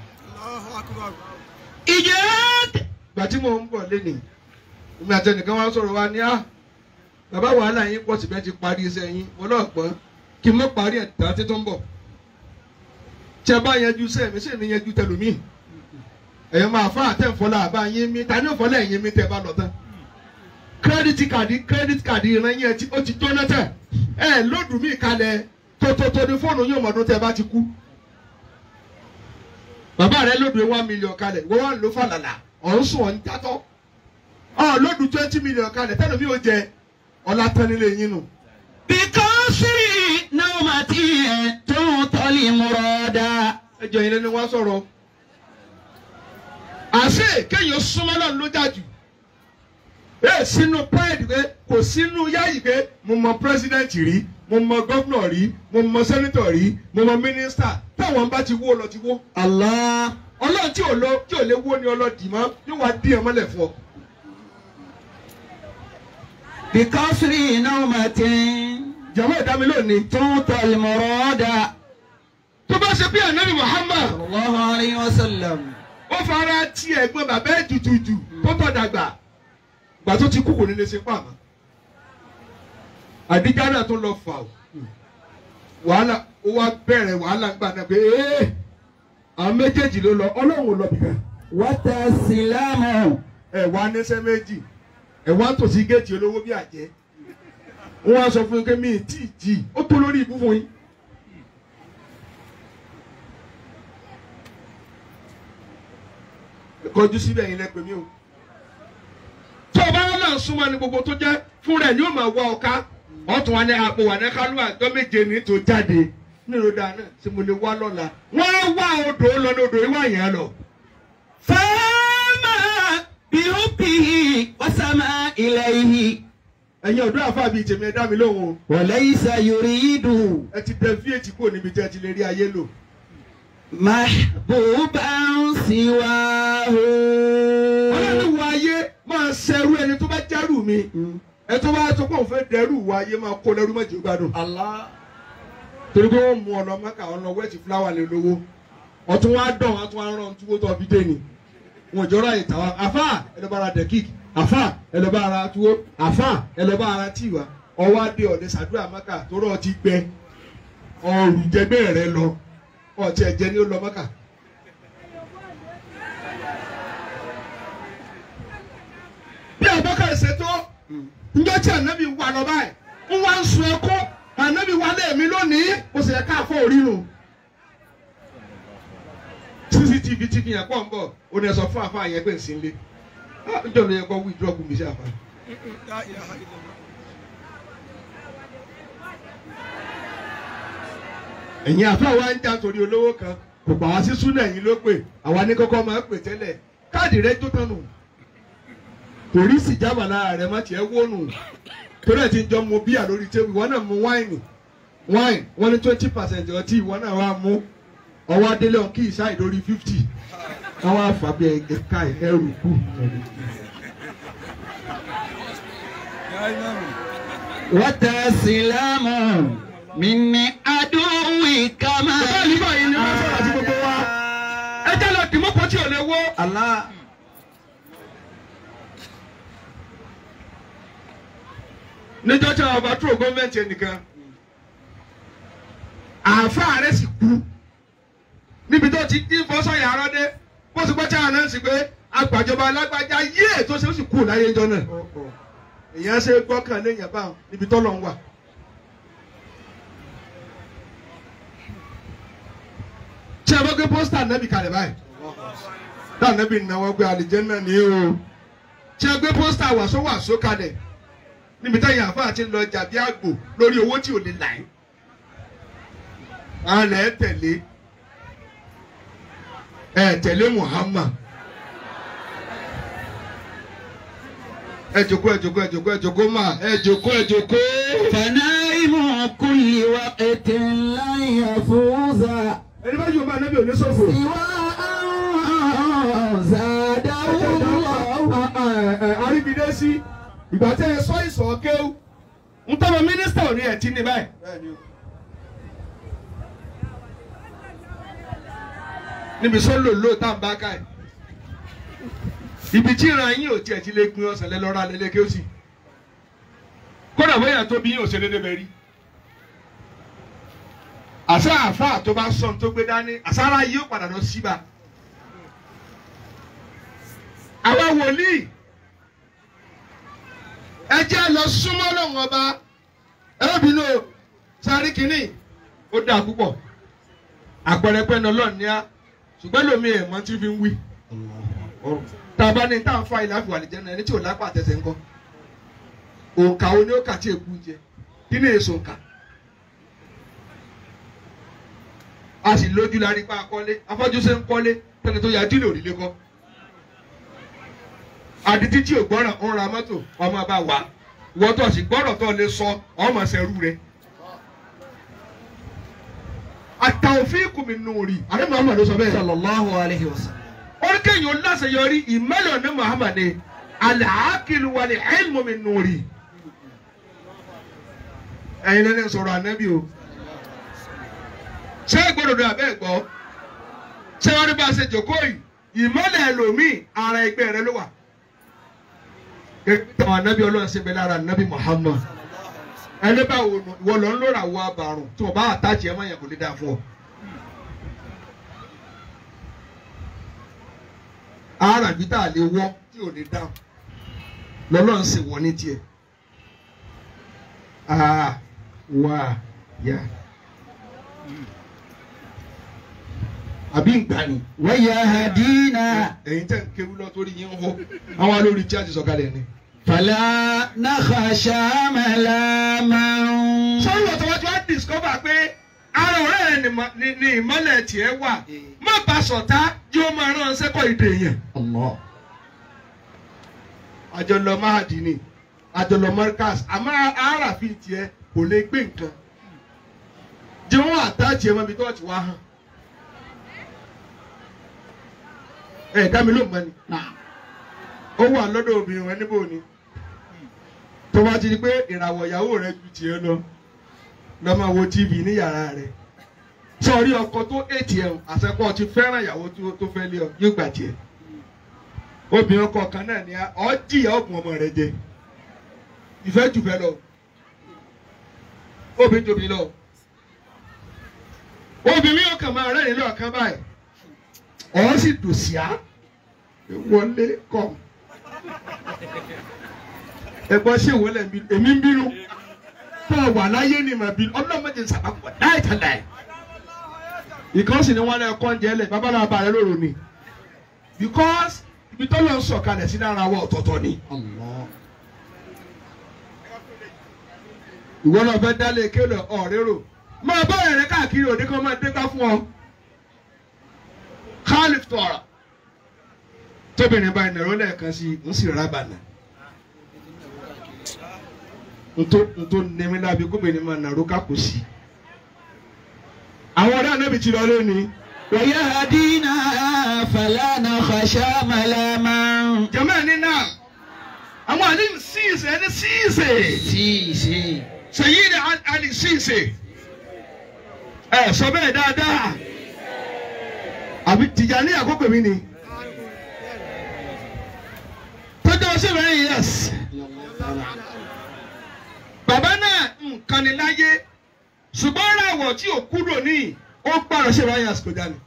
Ijihad. gbàtí mo ń bọ̀ lẹ́nìí èmi àti ẹnìkan wá sọ̀rọ̀ wa ní bàbá wàhálà yín pọ̀ síbẹ̀ ti parí iṣẹ́ yín mo náà pọ́n kí n má parí ẹ̀dá tí tó ń bọ̀ tí ẹ bá yanjú iṣẹ́ mi sì ní yanjú tẹlómi ẹ̀yọ́ máa fọ́ àtẹ̀fọ́lá àbá yín mi ta ní òfọ́lá ẹ̀yìn mi tẹ́ bá lọ tán kírẹ́dìtì kàdí ìran yín ó ti jóná tẹ̀ ẹ̀ lódù mí kalẹ̀ tótótó ní fóònù yín ọmọdún tẹ́ bá ti kú bàbá rẹ lódù 1 million kalẹ̀ wọ́n wà ló fàlàlà ọ̀hún sùn ọ̀hún játọ́ lódù 20 million kalẹ̀ tẹ́lómi ó jẹ ọlá tán nílé yín nù. bíkọ́sì náà máa ti ẹ̀ tó ń tọ́lé mọ́rọ́dá. ẹjọ́ yìí ni wọ́n sọ̀rọ̀ àṣé kéèyàn súnmọ́ náà ló dájú sínú pride pé kò sínú yáyì pé mo mọ president rí mo mọ governor rí mo mọ senator rí mo mọ minister táwọn bá ti wó lọ ti wó. Allah. Ọlọ́run tí ò lè wó ni ọlọ́dì mọ́ yóò wá dín ẹ mọ́lẹ̀ fún ọ. bíkọ́sì náà máa ti jàmọ́ ìdámi lónìí. tó ń tọ́lé mọ́rọ́dá. tó bá ṣe bí Ànábì Muhammad sallallahu alayhi wa sallam. ó fara ti ẹ̀gbọ́n bàbá ẹ̀ jùjùjù tó tọ̀ dàgbà gbà tó ti kú kò ní lè ṣe pàmò. Àdíjà náà tó lọ fà ó wàhálà ó wá bẹ̀rẹ̀ wàhálà gbà náà pé àwọn méjèèjì ló lọ Ọlọ́run ò lọ bìkan. wọ́tà sílámù. ẹ̀ wá níṣẹ́ méjì ẹ̀ wá tòsí géètì olówó bí àjẹ́ wọ́n á sọ fún yín pé mi ì tí ì jì ó tó lórí ibú fún yín. kọjú síbẹ̀ yín lẹ́pẹ̀ mi o. tó o bá wọn náà súnmọ́ ní gbogbo tó jẹ́ fún rẹ̀ yóò máa wá ọ̀ká ọ̀tún wa ní àpò wà ní kálú àjọ méje ní tó jáde nínú dáa náà tí mo lè wá lọ́la. wọ́n á wá odò lọ ní odò ìwà yẹn lọ. fama bihubihi wasama ilayhi. ẹ̀yin ọ̀dọ́ àfa bíi tèmi ẹ dá mi lóhùn o. walaysa yuridu. ẹ ti deviate kúrò níbi tí ẹ ti lè rí ayé lò. mahbuban siwahu. ọlọ́run wo ayé máa ṣẹrú ẹni tó bá jẹ́rù mi ẹ tó bá tó pọ̀ fẹ́ dẹrù wo ayé máa kó lẹ́rú mọ́jì gbádùn. Allah. torí pé wọ́n mú ọ̀nà mọ́kà ọ̀nà wẹ́ẹ̀tì fúláwà lè lówó ọ̀tún wá dán ọ̀tún wá rán túwó tó fi dé ni wọn jọra ìtàwá àfà ẹlẹ́bàárà dẹ́kíkì àfà ẹlẹ́bàárà túwó àfà ẹlẹ́bàárà tìwá ọwọ́ adé ọ̀dẹ sàdúrà mọ́kà tó rọ̀ ti gbẹ ọ̀rùn jẹgbẹ́ rẹ lọ ọ̀tí ẹ̀jẹ̀ ni ó lọ Mọ́kà. bí Abubakar ṣètò njọ́ tí ànábì wà lọ báyìí ń wá ń sun ẹkún ànábì wà lẹ́ẹ̀mí lónìí ó sì yẹ káàfọ́ òrìrùn. CCTV ti fi hàn pọ̀ ń bọ̀ ó ní ẹ sọ fún àfa yẹn pé ń sin lé njọ́ ló yẹ kó wí dúrọ́ọ̀bù mi sí àfa. ẹ̀yin àfa wa ń jà torí olówó kan kò gbà wá sí súnà ẹ̀yin ló pè àwa ní kọ́kọ́ máa ń pè tẹ́lẹ̀ káàdì rẹ tó tán nù torí sì jábà lára rẹ má tiẹ̀ wó nù torí ẹ̀ ti ń jọ mu bíà lórí tébù ìwọ náà mu wáìnì wọ́n ní 20% ọtí ìwọ náà wá mú ọwọ́ adélé ọ̀kí ìsáì lórí 50 àwọn àfàbí ẹ̀ka ẹrù kù. وتسلم من عدوك ما bàbá àlùbọ̀ yìí ni wọ́n sọ̀rọ̀ àti gbogbo wa ẹ jẹ́ lọ dì mọ́kọ́ tí ò lè wó. Allah níjọ́ tí àwọn ọba tó gọ́ọ̀mẹ̀ntì ẹnìkan àáfàá rẹ̀ sì kú níbi tó ti dín fọ́sọ̀ yàrá dé bó ti gbọ́ tí àwọn náà sì pé agbàjọba alágbájá yé tó ṣe ó sì kú láyé ìjọ náà èèyàn ṣe gbọ́kàn léèyàn báwọn níbi tó lọ ń wà. tí a bá gbé pósítà nẹ́bì kalẹ̀ báyìí tá nẹ́bì náwó gbé àlìjẹ́nnà ní o tí a gbé pósítà wàsówàsó kalẹ̀ níbi táyà àfáà ti lọ jàbí àgbò lórí owó tí ò lè là yín àwọn ẹ̀ tẹ̀lé Muhammad ẹ jókòó mà ẹ jókòó. فنائم كل وقت لا يفوز ẹni bá yóò bá anábì òní sọ̀fọ̀. زاده àríbidé sí ìgbà tẹ́ ẹ sọ ìsọ̀ kéwù ń tọ́mọ mínísítà ò ní ẹ̀ tí ní báyìí. níbi sọ́lò ló tá n bá ká ẹ̀ ibi tí ìran yín ò tiẹ̀ ti lè gbin ọ̀sán lẹ́lọ́ra lẹ́lẹ́ kí ó sì kódà bóyá tó bí yín ò ṣe déédéé bẹ́ẹ̀ rí àṣà àfáà tó bá sọ tó gbé dání àṣàrà yìí ó padà lọ síbà àwa wòlíì ẹ jẹ́ lọ súnmọ́ lọ́wọ́ ọba ẹ̀rọ̀bìnú sáré kínní ó dáa púpọ̀ àpẹẹrẹ pẹ́ẹ́nù ọlọ́run ní á ṣùgbọ́n lómi ẹ̀ mọ́ tí fi ń wí tàbá ní tá à ń fa ìlà àfìwà àlìjẹ́nà ẹni tí ò lápá àtẹsẹ̀ ńkọ́ òǹkà wo ni ó kà tí èkú jẹ kí ni èso òǹkà a sì lójú la rí pa akọ́lé afọ́jú ṣe ń kọ́lé tẹ́ni tó yà dílé òrìlé kọ́ àdìtí tí ò gbọ́ràn ń ra mọ́tò ọmọ bá wà ìwọ́n tó sì gbọ́rọ̀ tó lè sọ ọmọ ṣẹrú rẹ àtàwọ̀fíìkù mi nù rí àdé Muhammad ló sọ bẹ́ẹ̀. sallallahu alayhi wa sallam. oríkèyìn olùlàṣeyọrí ìmọ̀lẹ̀ ní Muhammad ni al-aqilu wal-ilmu min nuri. ẹ̀yin lẹ́nu sọ̀rọ̀ ànábì o. ṣé gbọ́dọ̀ abẹ́ gbọ́? ṣé wọ́n ní bá a ṣe jòkó yìí ìmọ̀lẹ̀ ẹlòmíì ara ẹgbẹ́ rẹ ló wà. àwọn ànábì ọlọ́run ṣe bẹ lára ànábì Muhammad. ẹni bá wọ lọ ń lọ́ra wọ abàrùn tí wọ́n bá àtàjì ẹ̀ máa yẹ kò lè dáa fún ọ. ara bí tá a lè wọ́ tí ò lè dáhùn lọ́lọ́run sì wọ́n ní tiẹ̀. wà yá àbí nǹkan wa yahdina. ẹ̀yin tẹ̀ ń kéwú lọ torí yín ń hó àwọn alórí tí a ti sọ̀kalẹ̀ ni. fala nakhsha malaman. sọ́yìn ọ̀tọ̀ wájú á discover pé ara ọ̀rẹ́ rẹ̀ ni ìmọ̀lẹ̀ tiẹ̀ wà má bá sọ̀tá yóò máa rán sẹ́kọ̀ ìdè yẹn. Allah. àjọlọ mahadi ni àjọlọ markas àmọ́ àràfin tiẹ̀ kò lè gbé nǹkan jẹ́ wọ́n àtàjì ẹ̀ mọ́ ibi tó ti wá hàn. dá mi ló mọ́ ni ó wà lọ́dọ̀ obìnrin rẹ níbo ni tó bá ti di pé ìràwọ̀ ìyàwó rẹ ju tiẹ̀ lọ lọ máa wo TV ní yàrá rẹ sọrí ọkọ tó ATM àṣẹpọ̀ ti fẹ́ràn ìyàwó tó fẹ́ lé ọ yóò gbà tiẹ̀ obìnrin ọkọ kan náà ni ọ jìyà ọ̀gùn ọmọ rẹ jẹ ìfẹ́ jù fẹ́ lọ obìnrin jòbí lọ obìnrin yóò kàn máa rẹ́rìn lọ́ọ̀kan báyìí ọ̀ sì dùn sí á wọlé kọ́ ẹ̀gbọ́n ṣé ìwọlé èmi ń bínú tó wà láyé ni mà bínú ọlọ́mọdé sàbàpọ̀ láì tàlà ẹ̀ ìkànsì ni wọ́n lé ẹ̀kọ́ ń jẹ́ lẹ̀ babaláwa bá rẹ lóru ni because ibi tó lọ sọ̀kalẹ̀ sí lára wa ọ̀tọ̀ọ̀tọ̀ ni. ìwọ náà fẹ́ dálé kéèlè ọ̀rẹ́rò máa bá ẹ̀rẹ́ káàkiri òde kan máa dégbà fún ọ. khalif tọ̀ra tóbìnrin bá ìnàró lẹ́ẹ̀kan sí ń sì rábànà ntó nẹ́mí lábí kóbìnrin máa nàró kákò sí. àwọn ọ̀rẹ́ ànábì ti lọ lónìí. ويهدينا فلا نخشى ملاما. jẹ́mẹ́ ní náà àwọn àní síìsì ẹni síìsì Sayyid Ali síìsì ẹ sọ bẹ́ẹ̀ dáadáa àbí Tìjàní àkókò mi ni tọ́jú ọsẹ rẹ̀ yẹs bàbá náà nǹkan ni láyé ṣùgbọ́n ràwọ̀ tí ò kúrò ní ó gbàdọ̀ ṣe wáyé àsìkò dání.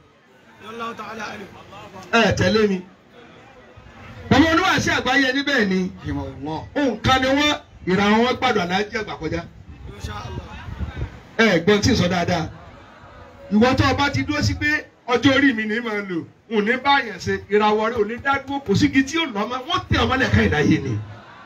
ẹ tẹ̀lé mi bàbá oníwàásí àgbáyé níbẹ̀ ni nǹkan ni wọ́n ìràwọ̀ wọn gbàdọ̀ aláàjì àgbà kọjá. ẹ gbọ́n tí ì sọ dáadáa ìwọ tó o bá ti dúró sí pé ọjọ́ orí mi ní máa lò n ní báyẹn ṣe ìràwọ̀ rẹ ò ní dádúró kò sígi tí ó lọ́ mọ́ wọ́n tẹ ọmọ lẹ́ka ìdáyé ni.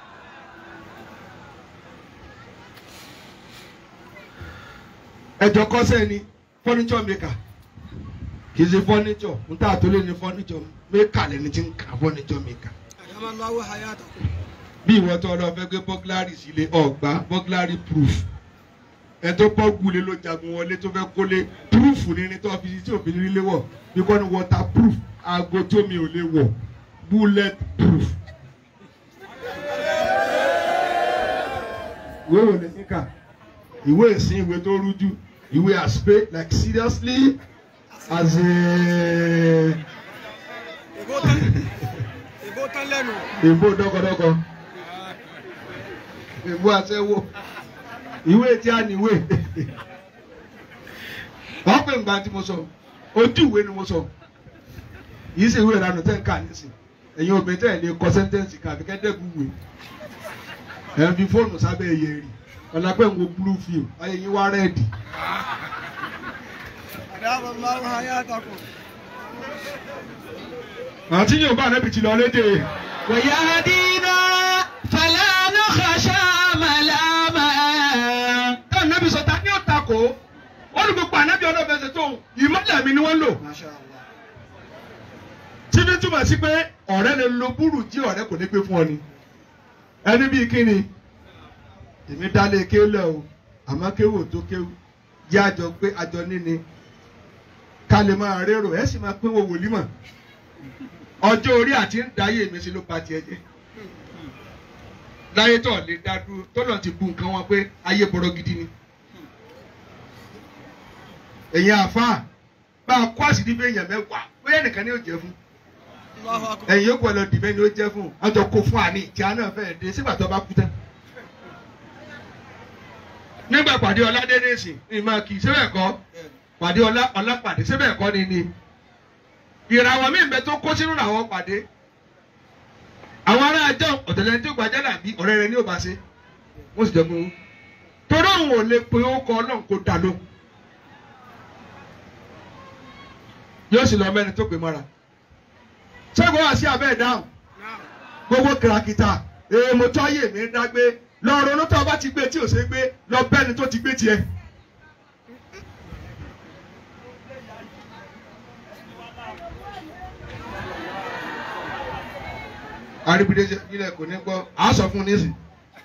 ẹjọ́ kọ́sẹ́ ni furniture maker kì í ṣe furniture n ta tó lé ní furniture maker lẹni tí ń ka furniture maker. bí ìwọ tó lọ fẹ́ gbé burglary sílé ọgbà burglary proof ẹ tó bọ́gùlé ló jagun wọlé tó fẹ́ kólé proof ní tó fi tí òfin nílé wọ̀ bí kò ní water proof aago tó mi ò lè wọ̀ bullet proof. ìwé wo lè ní kà ìwé ìsìn ìwé tó rújú ìwé àsìpé like seriously as a ìbò dọkọdọkọ ìbò àtẹwò ìwé tí a níwé wọ́n pè nǹkan tí mo sọ ojú ìwé ni mo sọ yìí sì ìwé ìlànà tẹ́ ń kà nísìn ẹ̀yin obìnrin tẹ́ ẹ̀ lè kọ sẹ́ńtẹ́ǹsì kàbí kẹ́dẹ́gùn wé ẹ̀ fi fóònù sábẹ́ ẹ̀yẹ rí ọ̀làpẹ̀ ń wo blue film ayé yín wá rẹ́ẹ̀dì. àti yóò bá anábì ti lọ lédè. ويهدينا فلا نخشى ملاما. táwọn anábì sọ ta ni ó takò wọ́n ní gbogbo anábì ọ̀dọ́ fẹsẹ̀ tó ìmọ̀lẹ̀ mi ni wọ́n lò. tí ní túmọ̀ sí pé ọ̀rẹ́ lè lo búrú jí ọ̀rẹ́ kò ní pé fún ọ ni ẹni bíi kíni èmi dálé kéwlẹ̀ o àmọ́ kéwò tó kéwù jẹ́ àjọ pé àjọ níní ká lè máa rérò ẹ̀ sì máa pín wo wòlímọ̀ ọjọ́ orí àti ń dáyé mi sí ló pa tiẹ̀ jẹ́ láyé tó lè dá dúró tó lọ́n ti bu nǹkan wọn pé ayé bọ̀rọ̀ gidi ni èyàn àfáà bá a kó àṣírí bí èèyàn mẹ́wàá bóyá nìkan ni ó jẹ́ fún ẹ̀yìn yóò pọ̀ lọ dìbẹ́ ni ó jẹ́ fún ọjọ́ kó fún àní ìjà náà fẹ́ẹ̀ dé sígbà tó bá kú tán. nígbà pàdé ọládédé sí ìmọ̀ kì í sẹ́bẹ̀ kọ́ pàdé ọlápàdé sẹ́bẹ̀ kọ́ ni ìràwọ̀ mi bẹ tó kó sínú àwọn pàdé àwọn ará ajọ́ ọ̀tẹ̀lẹ̀ tí ó gbajà làbí ọ̀rẹ́ rẹ ní ò bá ṣe wọ́n sì jẹ́ mú torí òun ò lè pe ó kọ ọlọ́run kó dà lóhùn yóò sì lọ mẹ́rin tó pè mọ́ra ṣẹ́gun wá sí abẹ́ ìdáhùn gbogbo kìràkìtà èèmọ̀ tó ayé mi ń dágbé lọ ronú tó o bá ti gbé tí o ṣe gbé lọ bẹ́ni tó ti gbé tiẹ̀. àríbìdé ilẹ̀ kò ní gbọ́ à sọ fún un nísìn.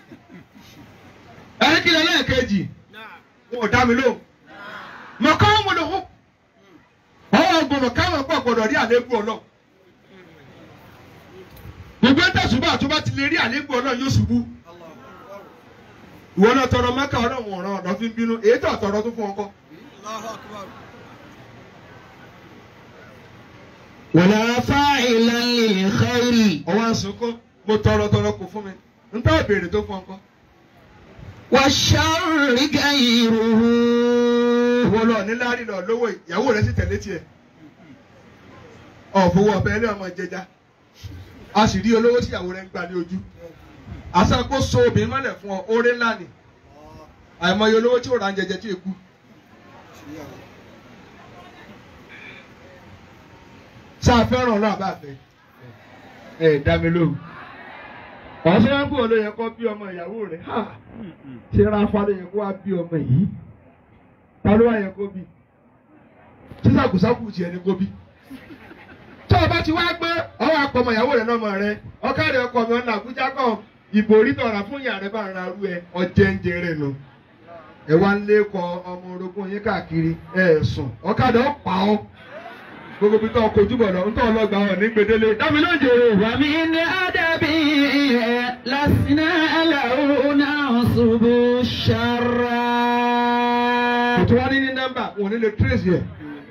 ẹni kí lẹ́lẹ́ kejì wọn ò dá mi lóhùn mọ̀ káwọn mo lò hó ọwọ́ gbọ̀dọ̀ káwọn pọ̀ gbọ̀dọ̀ rí àléébù ọlọ́run gbogbo ẹ̀ tẹ̀sùbà tó bá ti lè rí àléébù ọlọ́run yóò ṣubú ìwọ náà tọrọ mẹ́kà ọlọ́run ọ̀ràn ọ̀dọ́ fi ń bínú èyí tó àtọ̀rọ̀ tó fún ọkọ. ولا فاعلا للخير. ọwọ́ àsùnkọ́ mo tọrọ kò fún mi n tá ìbéèrè tó fún ọkọ. والشر غيره. ìwọ lọ ní láàrin lọ lówó ìyàwó rẹ sì tẹ̀lé tiẹ̀ ọ̀fọwọ́ ọ̀bẹ ẹni ọmọ jẹja a sì rí olówó tí ìyàwó rẹ ń gbà ní ojú àṣàkó so obìnrin mọ́lẹ̀ fún ọ oore ńlá ni àìmọye olówó tí ò ra ń jẹjẹ tí èkú. sáà fẹ́ràn ọ̀nà àbáfẹ́ ẹ̀ dá mi lóhùn ọ̀sẹ̀ wọn kúrò ló yẹ kó bí ọmọ ìyàwó rẹ̀ ṣe Ráfá ló yẹ kó wá bí ọmọ yìí ta ló wá yẹ kó bí sísàkùsàkù tiẹ̀ ni kó bí tó o bá ti wá gbé ọwọ́ àpọ̀ ọmọ ìyàwó rẹ̀ náà mọ̀ rẹ ọ̀kadà ọkọ mi ọ̀nà Àbújá kan ìbò orí tọ̀ra fún ìyá rẹ̀ bá ń ra arú ẹ ọjẹ́ ń jẹrẹ nù ẹ wá ń lé kọ ọmọ orogún yín káàkiri ẹ sùn ọ̀kadà ó pa ọ́ gbogbo bí tó ọkọ̀ ojúbọ̀ lọ ń tọ́ ọlọ́gba ọ̀ ní gbedele dábì ló ń jèrè. wà mí ní ádàbí lásìnà àlàó náà ṣubú ṣàrà. ètò wa ní nọ́mbà wọn ò ní lè tírèsì ẹ̀.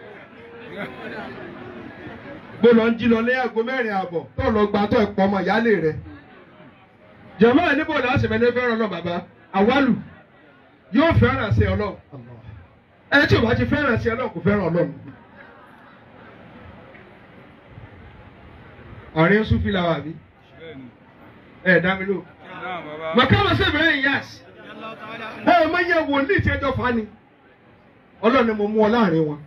gbọ́dọ̀ ń jí lọ lẹ́yìn aago 4 àbọ̀ tó lọ gba tó ẹ̀pọ̀ ọmọ ìyáálé rẹ̀. jẹ̀mọ́ ẹ̀ níbo làá sì mẹ́lẹ́ fẹ́ràn náà bàbá àwálù yóò fẹ́ràn sí Ọlọ́run ẹ tí ò bá ti fẹ́ràn sí Ọlọ́run kò fẹ́ràn Ọlọ́run. ọ̀rẹ́ Sufi la wà bí ẹ dá mi lò. màkàmá sẹ́fẹ̀rẹ́ ìyáàsì ẹ mọ iye wòlíì tí ẹjọ́ fa ni Ọlọ́run ni mo mú ọ láàrin wọn.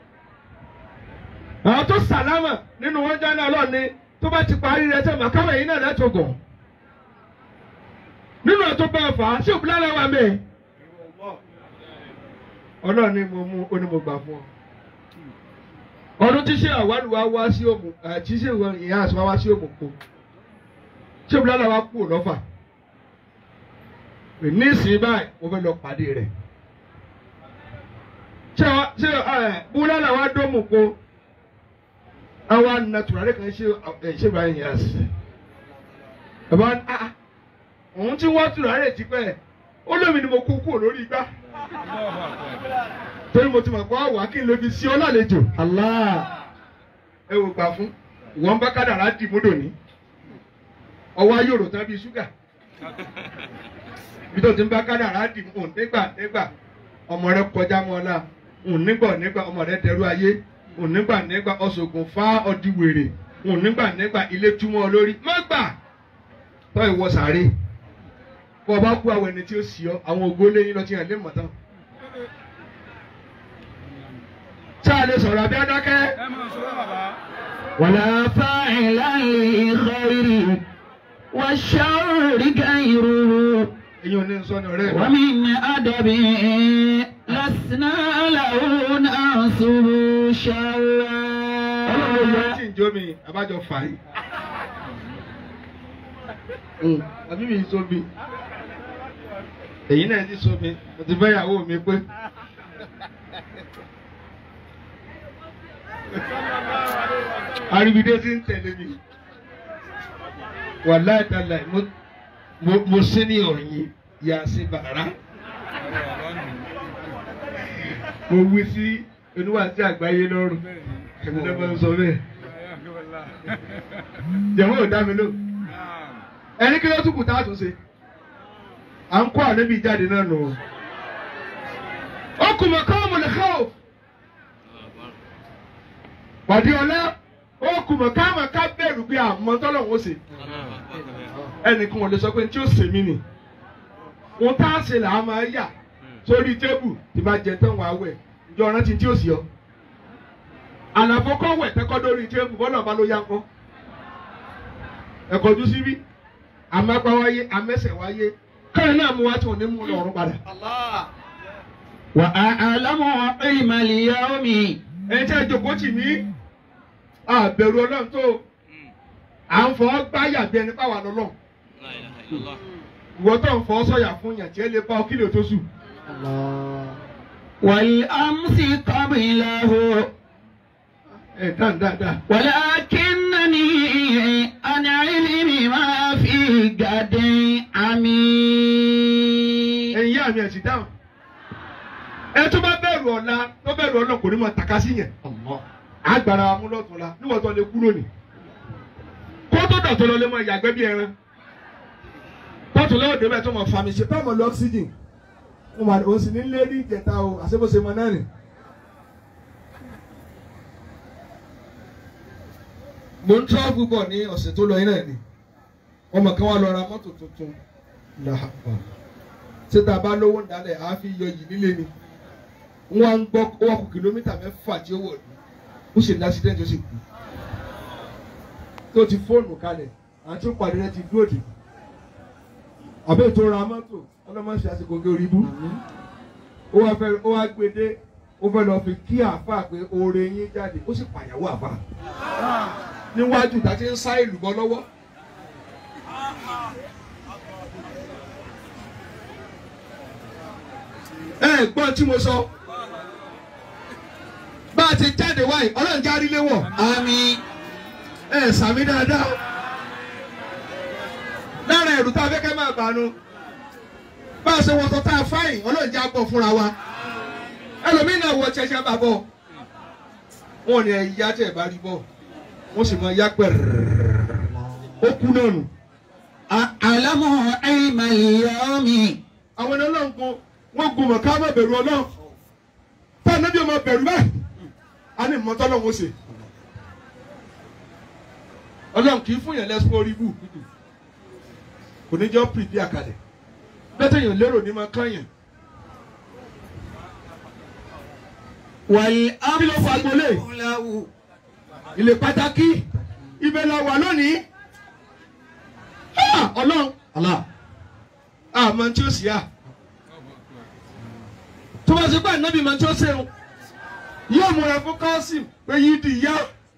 àwọn tó sàlámà nínú wọn jáde Ọlọ́run ni tó bá ti parí rẹ sẹ́ màkàmá yìí náà lẹ́tọ̀ gàn. nínú ọ̀tún bá fà á sí òbúlá wà mẹ́. Ọlọ́run ni mo mú ó ní mo gbà fún ọ. ọdún tí ṣe àwálù wa wá sí òmù tí ṣe ìyá àti wá sí òmù kó ṣé bùlálà wa kú lọ́fà ní ìsìn báyìí mo fẹ́ lọ pàdé rẹ̀ ṣé bùlálà wa dómù kó àwa nàtúrálẹ̀ kan ṣe báyìí yẹn àṣì bàbá òun tí wọ́n túrálẹ̀ jí pẹ́ ó lómi ni mo kú kúrò lórí igbá torí mo ti mọ̀ pé wà kí n lè fi sí ọ lálejò. Allah ẹ wò gbà fún ìwọ̀n bá kádàrá dì múdò ní ọwọ́ ayòrò tán bíi ṣúgà bí tó ti ń bá kádàrá dì mú nígbà ọmọ rẹ kọjá mọ́ ọ́lá nígbà ọmọ rẹ dẹrú ayé nígbà ọ̀ṣọ̀gùn fá ọdí wèrè nígbà ilé túmọ̀ lórí má gbà tọ́ ìwọ sàárè bọ́ ọ bá kú àwọn ẹni tí ó sì ọ àwọn ògbó lẹ́yìn lọ ti hàn lé mọ̀ tán. sáàlẹ̀ sọ̀rọ̀ abẹ́ dákẹ́. wàlá fa'ila li khayri wa sharri ghayruhu. èyí ò ní sọ ní ọ̀rẹ́ rẹ̀. wa min adabi lasna lahu nasubu sharra. ọlọ́run yóò tí ń jó mi abájọ fà yìí. àbí mi sọ mi èyí náà ti sọ mi mo ti fẹ́ ìyàwó mi pé. Aribide ti ń tẹ̀lé mi. Wàláì tàlà mo sí ní ọ̀yin yà sí bàrà. Mo wí sí oníwàásí àgbáyé lọ́rùn. Èmi náà máa ń sọ bẹ́ẹ̀. Jẹ̀wọ́n ò dá mi lò. Ẹni kí ló tún kù tá a tún ṣe? À ń kó ànábì jáde náà nù. Ó kù mọ̀ ká ọmọ lè ká o. Pàdé ọlá ó kù mọ̀ káàmọ̀ ká bẹ̀rù pé àmọ́ tọ́lọ́hún ó ṣe. ẹnìkan ò lè sọ pé tí ó ṣe mí nì. ohun tá a ṣe là á máa yà sórí tébù tí bá jẹ tán wàá wẹ̀ ìjọ rántí tí ó sì ọ. àlàfo kọ́ wẹ̀ tẹ́kọ́ lórí tébù bọ́lá bá ló yá kọ́. ẹ̀kọ́jú síbí àmẹ́pá wáyé àmẹ́sẹ̀ wáyé káyọ̀ náà mú wá tí wọ́n ní mú lọ́rùn padà. wà á àlámọ̀ ìmàlìyà omi. ẹni tí a jòkó tì mí àbẹ̀rù Ọlọ́run tó à ń fọ́ gbáyà bí ẹni pàwọn lọ́lọ́ ìwọ tó ń fọ́ sọ̀yà fún yàn tí ẹ lè bá ọ kílò tó sùn. wal amsi qablahu. ẹ dáadáa. walakinnani an ilmi ma fi gadin ami. ẹ̀yin yá mi ẹ̀ sì dáhùn. ẹ tó bá bẹ̀rù ọ̀la tó bẹ̀rù Ọlọ́run kò ní mọ̀ tàka sí yẹn. agbára amúlọ́tún la níwọ̀n tó lè kúrò ní. kó tó dọ̀tún lọ lé mọ ìyàgbẹ́ bí ẹran. tọ́tún lọ́wọ́ débẹ̀ tó mọ̀ fami ṣe tọ́mọ̀ lọ oxygen. mo mà ó sì ní lé ní ìjẹta o àṣebóṣe mọ náà nì. mo ń travel bọ̀ ní ọ̀sẹ̀ tó lọ yín náà ni ọmọ kan wá lọ ra mọ́tò tuntun làhàpà ṣé tá a bá lówó ń dalẹ̀ àá fi yọ yìí nílé ni wọ́n ń gbọ́ ó wà kù kìlómítà 6 tí ó wọ̀ ní ó sì ní accident ó sì kú tó ti fóònù kalẹ̀ àti ó pàdé rẹ ti dúró dì àbẹ́ tó ra mọ́tò ọlọ́mọṣẹ́ àsìkò gé orí bú ó wá gbé dé ó fẹ́ lọ fi kí àáfà pé oore yín jáde ó sì pàyàwó àáfà níwájú ìta tí ń sá ìlú bọ́ lọ́wọ́. ẹ gbọ́n tí mo sọ bá a ti jáde wáyé ọlọ́run járí léwọ̀. Àmín. ẹ sàmì dáadáa lára ẹ̀rù tá a fẹ́ kẹ́ máa bànú bá a ṣe wọ́tọ̀ tá a fáyìn ọlọ́run já bọ̀ fúnra wa ẹlòmíín náà wọ ṣẹṣẹ bá bọ̀ wọn ò ní ẹ̀yà tẹ̀ bá rí bọ̀ wọ́n sì máa yá pẹ̀rẹ̀rẹ̀ ó kú náà nù. Àlámù àìmàlìyàmì. àwọn ẹni ọlọ́run kan wọ́n gun mọ̀ ká má bẹ̀rù ọlọ́run tá a nábì ọmọ bẹ̀rù báyìí a ní ìmọ̀tọ́ ọlọ́run ó ṣe ọlọ́run kì í fún yẹn lẹ́sùn orí bù kò ní jọ pìrìpì àkàlẹ̀ bẹ́tẹ̀ yẹn lérò ní máa kán yẹn. Wàyí kí ló fà gbolé ilé pàtàkì ibẹ̀ la wà lónìí ọlọ́run àmọ́ tí ó sì yá tó bá ṣe pé ànábì máa tí ó ṣe o yóò múra fún Kásìm pé yídì yá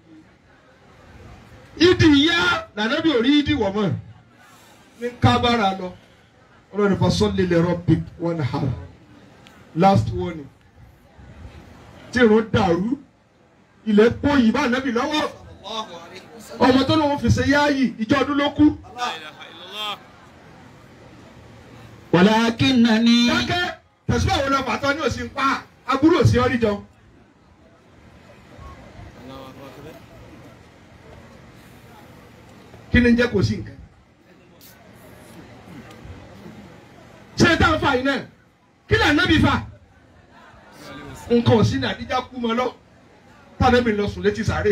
lànàbì ò rí yídì wọ̀ mọ́ ní kábàárà lọ ọlọ́run fasalli li rabbik wanhar last warning tí irun dàrú ilẹ̀ pọ́yì bá ànábì lọ́wọ́ ọmọ tó lóun fi ṣe yáàyì ìjọ ọdún ló kú. walakinnani. dákẹ́ tẹ̀síwá wo lọ fàtọ́ ní òsì ń pa aburú òsì ọ́ níjọ. kí ni ń jẹ́ kò sí nǹkan. ṣé tá a fa yìí náà kí ni ànábì fa. nǹkan òsì ní àdíjà kú mọ́ lọ tàbí lọ sùn létí sáré.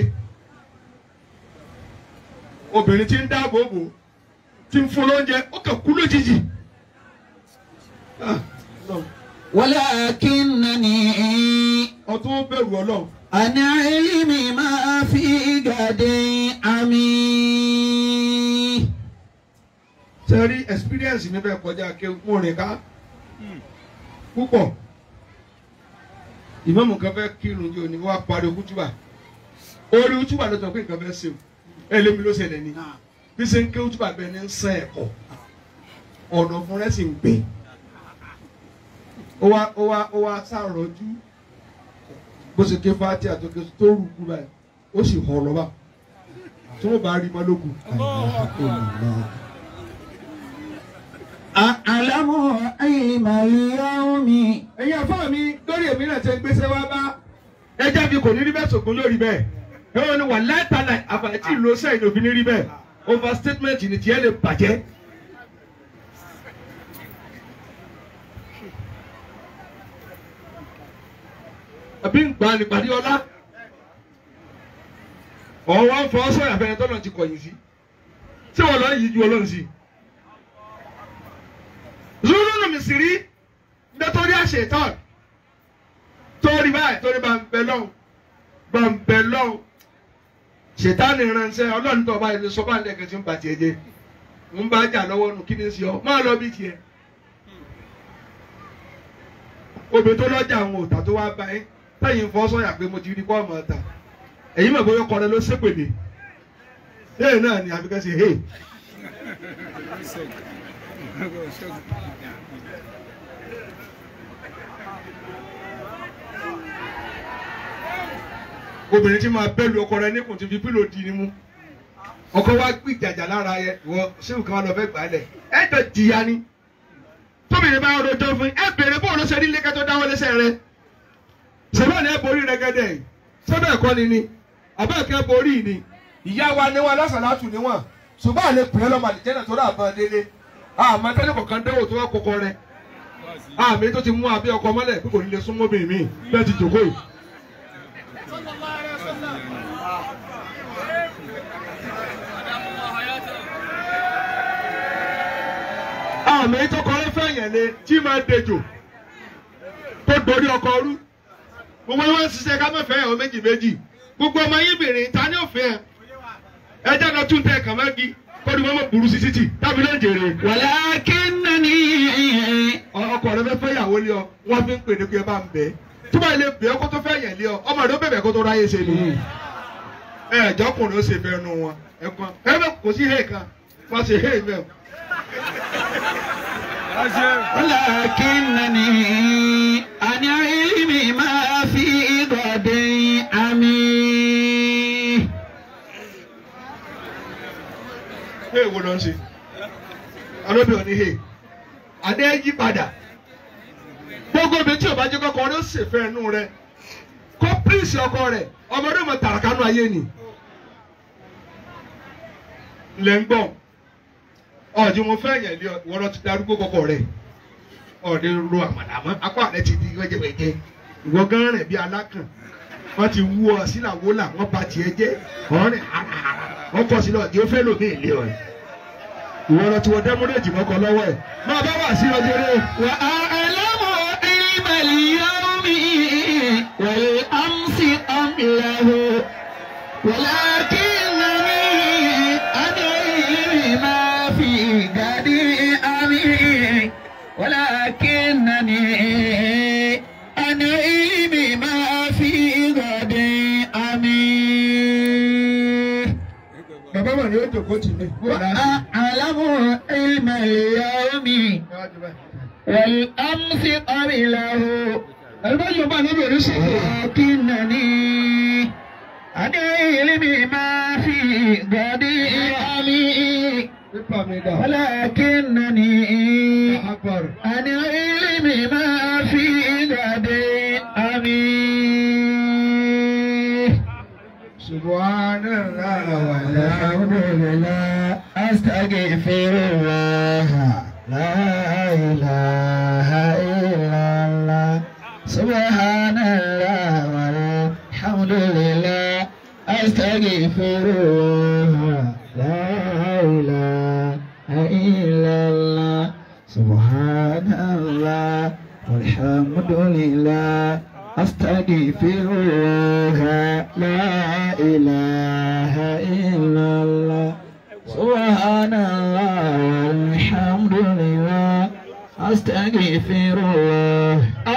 obìnrin tí ń dáàbò bò tí ń fún lóúnjẹ ó kàn kú lójijì. walakinnani. ọtún bẹ̀rù Ọlọ́run. Ana ilmi ma fi gadin ami. Sẹ́rí experience mi bẹ́ẹ̀ kọjá kí mo rìn ká púpọ̀. Ìmáàmù kan fẹ́ kírun jẹ́ òní wá parí kútúbà. Orí kútúbà ló tọ́ pé nǹkan fẹ́ ṣe o. Ẹlẹ́mi ló ṣẹlẹ̀ ni. Bí ṣe ń ké kútúbà bẹ́ẹ̀ ni ń sàn ẹ̀kọ́. Ọ̀nà fún rẹ̀ sì ń gbé. Ó wá sàrọ̀jú. Bó ṣe ké fáti àtòkè tó rù kú báyìí. Ó sì hàn lọ́ba. Tí wọ́n bá rí mọ́ lókun. Àlámù àìmàlìyàmì. Ẹ̀yin àfáà mi lórí èmi náà ṣe ń gbéṣẹ́ wá bá ẹjẹ́ mi kò ní rí bẹ́ẹ̀ sògùn lórí bẹ́ẹ̀. Ẹ wọ́n ní wà láìtàlà àfàìtì ìlú sẹ́yìn ní òfin ní rí bẹ́ẹ̀. Overstatement ni tiẹ̀ lè bàjẹ́. Àbí ń gbà ní pàdé ọlá. Ọ̀wọ́ ń fọ́ sọ̀rọ̀ àfẹ́rẹ́ tọ́lọ̀ ti kọ̀yìn sí. Ṣé wọ́n lọ yí ju Ọlọ́run sí? Zulu Misiri nítorí àṣetán torí báyìí torí bá ń bẹ lọ́hùn ṣètánì ránṣẹ́ Ọlọ́run tó bá yẹ sọ bá lẹ́kẹ̀ẹ́ tí ń bàtì ẹ̀jẹ̀ ń bá jà lọ́wọ́ nù kí ni sí ọ máa lọ bí tiẹ̀. Obìnrin tó lọ́jà àwọn òòtà tó wá bá yín táyìn fọ́ sọ́yà pé mo ti rí kọ́ ọmọ ọ̀tà ẹ̀yin mọ̀ bóyá ọkọ rẹ ló ṣépèlè hey náà ni àbíkẹ́ sí hey. Obìnrin tí máa bẹ́ẹ̀ lu ọkọ rẹ níkùn tí fi pílò di ni mú ọkọ wa gbé ìjàjà lára yẹ ìwọ ṣéwù kan wà lọ fẹ́ gbà á lẹ̀ ẹ jọ jìyà ni tóbìnrin bá ọdọ tó fún ẹ bèrè bóun ló ṣe rí lẹ́kẹ́ tó dáwọ́ lẹ́sẹ̀ rẹ ṣèlú ni ẹ borí rẹ gẹ́gẹ́ yìí sọ́dọ̀ ẹ̀kọ́ ni abẹ́ẹ̀kẹ́ borí ni ìyá wa ni wọn lásàlátù ni wọn ṣùgbọ́n àlẹ́ pè é lọ́mọ àlìjẹ́nà tó rà bá délé àmọ́ tẹ́lẹ̀ kọ̀ọ̀kan dẹ́wò tó wá kọ́kọ́ rẹ àmì tó ti mú abẹ́ ọkọ mọ́lẹ̀ pé kò ní lè súnmọ́ bìnrin mi bẹ́ẹ̀ ti jòkó yìí. yẹn lé tí máa dejò tó dorí ọkọ rú gbogbo wọn ṣiṣẹ́ ká má fẹ́ ẹ̀ méjì méjì gbogbo ọmọ yín bìnrin ta ni òfin ẹ̀ ẹ jáde tún tẹ kàn mẹ́gi kọ́ni wọ́n mọ̀ burú sí títì tábí ló ń jèrè. walakinnani ọkọ rẹ fẹ́ ìyàwó lé ọ wọ́n fi ń pè ní pé ẹ bá ń bẹ̀ tó bá ilé bẹ̀ kó tó fẹ́ yẹn lé ọ ọmọ rẹ ó bẹ̀bẹ̀ kó tó ráyè ṣe ni ẹ̀jọ̀kùnrin ó ṣe bẹ́ẹ̀ nù wọn ẹ̀kan ẹ̀mẹ́ kò sí hẹ́ẹ̀ kan wọ́n ṣe hẹ́ẹ̀ mẹ́ọ̀. walakinnani ani ilmi ma fi gadin ami. Hey, wo ló ń ṣe alóbìnrin ní hey adé yí padà gbogbo ibi tí o bá jẹ́ kọ́kọ́ rẹ ó ṣèfẹ́ inú rẹ kó pírísì ọkọ rẹ ọmọdé mọ tàràkánú ayé ni lẹ́ ń gbọ́n ọ̀dì mo fẹ́ yẹn lé wọ́n lọ ti darúgbó kọ́kọ́ rẹ ọ̀dì ro àmàlàmọ́ apá rẹ ti di wẹ́jẹ́wẹ́jẹ́ ìwọ gán rẹ̀ bí alákàn wọ́n ti wú ọ sílàwó là wọ́n bá tiẹ̀ jẹ́ ọ̀rìn hàràhàrà wọ́n kọ́ sílẹ̀ ọ̀dì ó fẹ́ lòmí ìlé ọ̀ ìwọ lọ tí wọ́n dẹ́múdéjì mọ́kọ lọ́wọ́ ẹ̀ máa bá wà sí ọjọ́ rẹ. wà á ẹlẹ́mọ̀ ìmẹ̀lì yọ̀mí wẹ̀lẹ̀ amsi amìlẹ̀hó walakinnani ani ilmi ma fi gadi ami walakinnani ani ilmi ma fi gadi ami. bàbá wà ní ojú kò tì mí. أعلم علم اليوم والأمس قبله لكنني عن علم ما في غد أمي ولكنني عن علم ما في غد أمي. سبحان الله والحمد لله أستغفر الله لا إله إلا الله سبحان الله والحمد لله أستغفر الله لا إله إلا الله سبحان الله والحمد لله أستغفر الله لا إله إلا الله سبحان الله والحمد لله أستغفر الله لا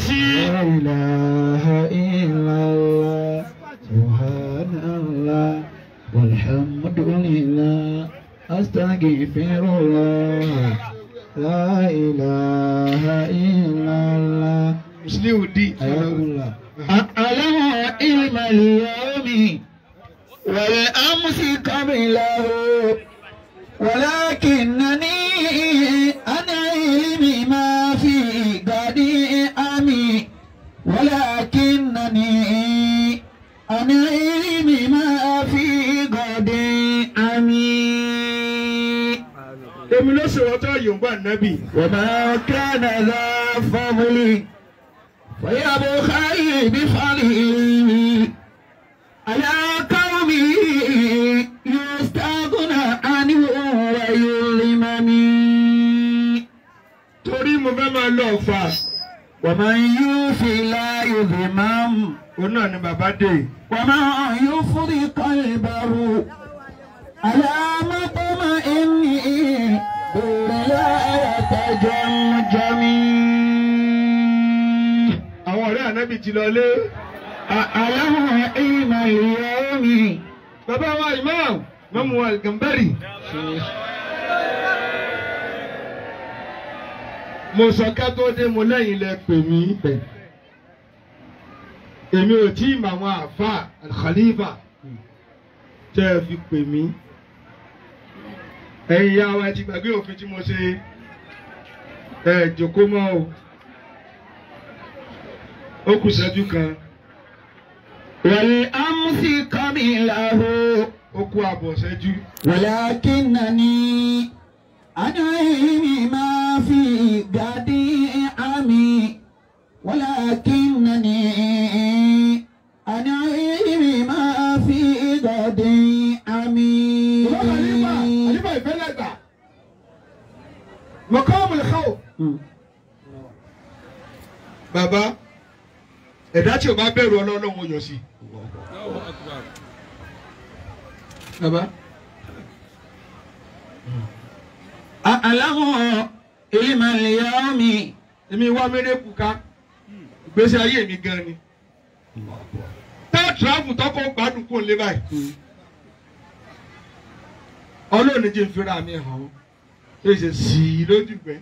إله إلا الله سبحان الله والحمد لله أستغفر الله لا إله إلا الله. مسلم دي أعلم علم اليوم والأمس قبله ولكنني عن علم ما في غد أمي ولكنني عن علم ما في غد أمي. èmi ló ṣe wọ́n tó yòǹgbà nábì. وما كان ذا فضل فيبخل بفضله على قومه يستغنى عنه ويلمني. torí mo fẹ́ máa lọ fà. ومن يوفي لا يذمم. òun náà ni bàbá dé. ومن يفضي قلبه على مطمئنه لا يتجمجم. àwọn ọ̀rẹ́ ànábì ti lọ lé. أعلم علم اليوم. bàbá wa imam mọ́mú Al-Gambari. mo sọ ká tó dé mo lẹ́yìn lẹ pè mí bẹ̀. èmi ò tí ì mọ àwọn àfa Al-Khalifa tẹ́ ẹ fi pè mí. ẹ̀yin ìyá wa ti gbàgbé òfin tí mo ṣe jòkó mọ́ o. ó kù ṣẹ́jú kan. والأمس قبله ó kù àbọ̀ ṣẹ́jú. ولكنني عن علم ما في غد أمي ولكنني عن علم ما في غد أمي. àlífà ìfẹ́lẹ́gbà مقام الخوف bàbá ẹ̀dá tí o bá bẹ̀rù Ọlọ́run ó yọ sí. bàbá. Alamu ilmal yawmi. Èmi wá mérekù ká ìgbésí ayé mi gan ni. Tá travel tọkọ gbádùn kò lé báyìí. Ọlọ́run ní jẹ́ n fira mi hàn. Ṣé ṣe sì lójú gbẹ.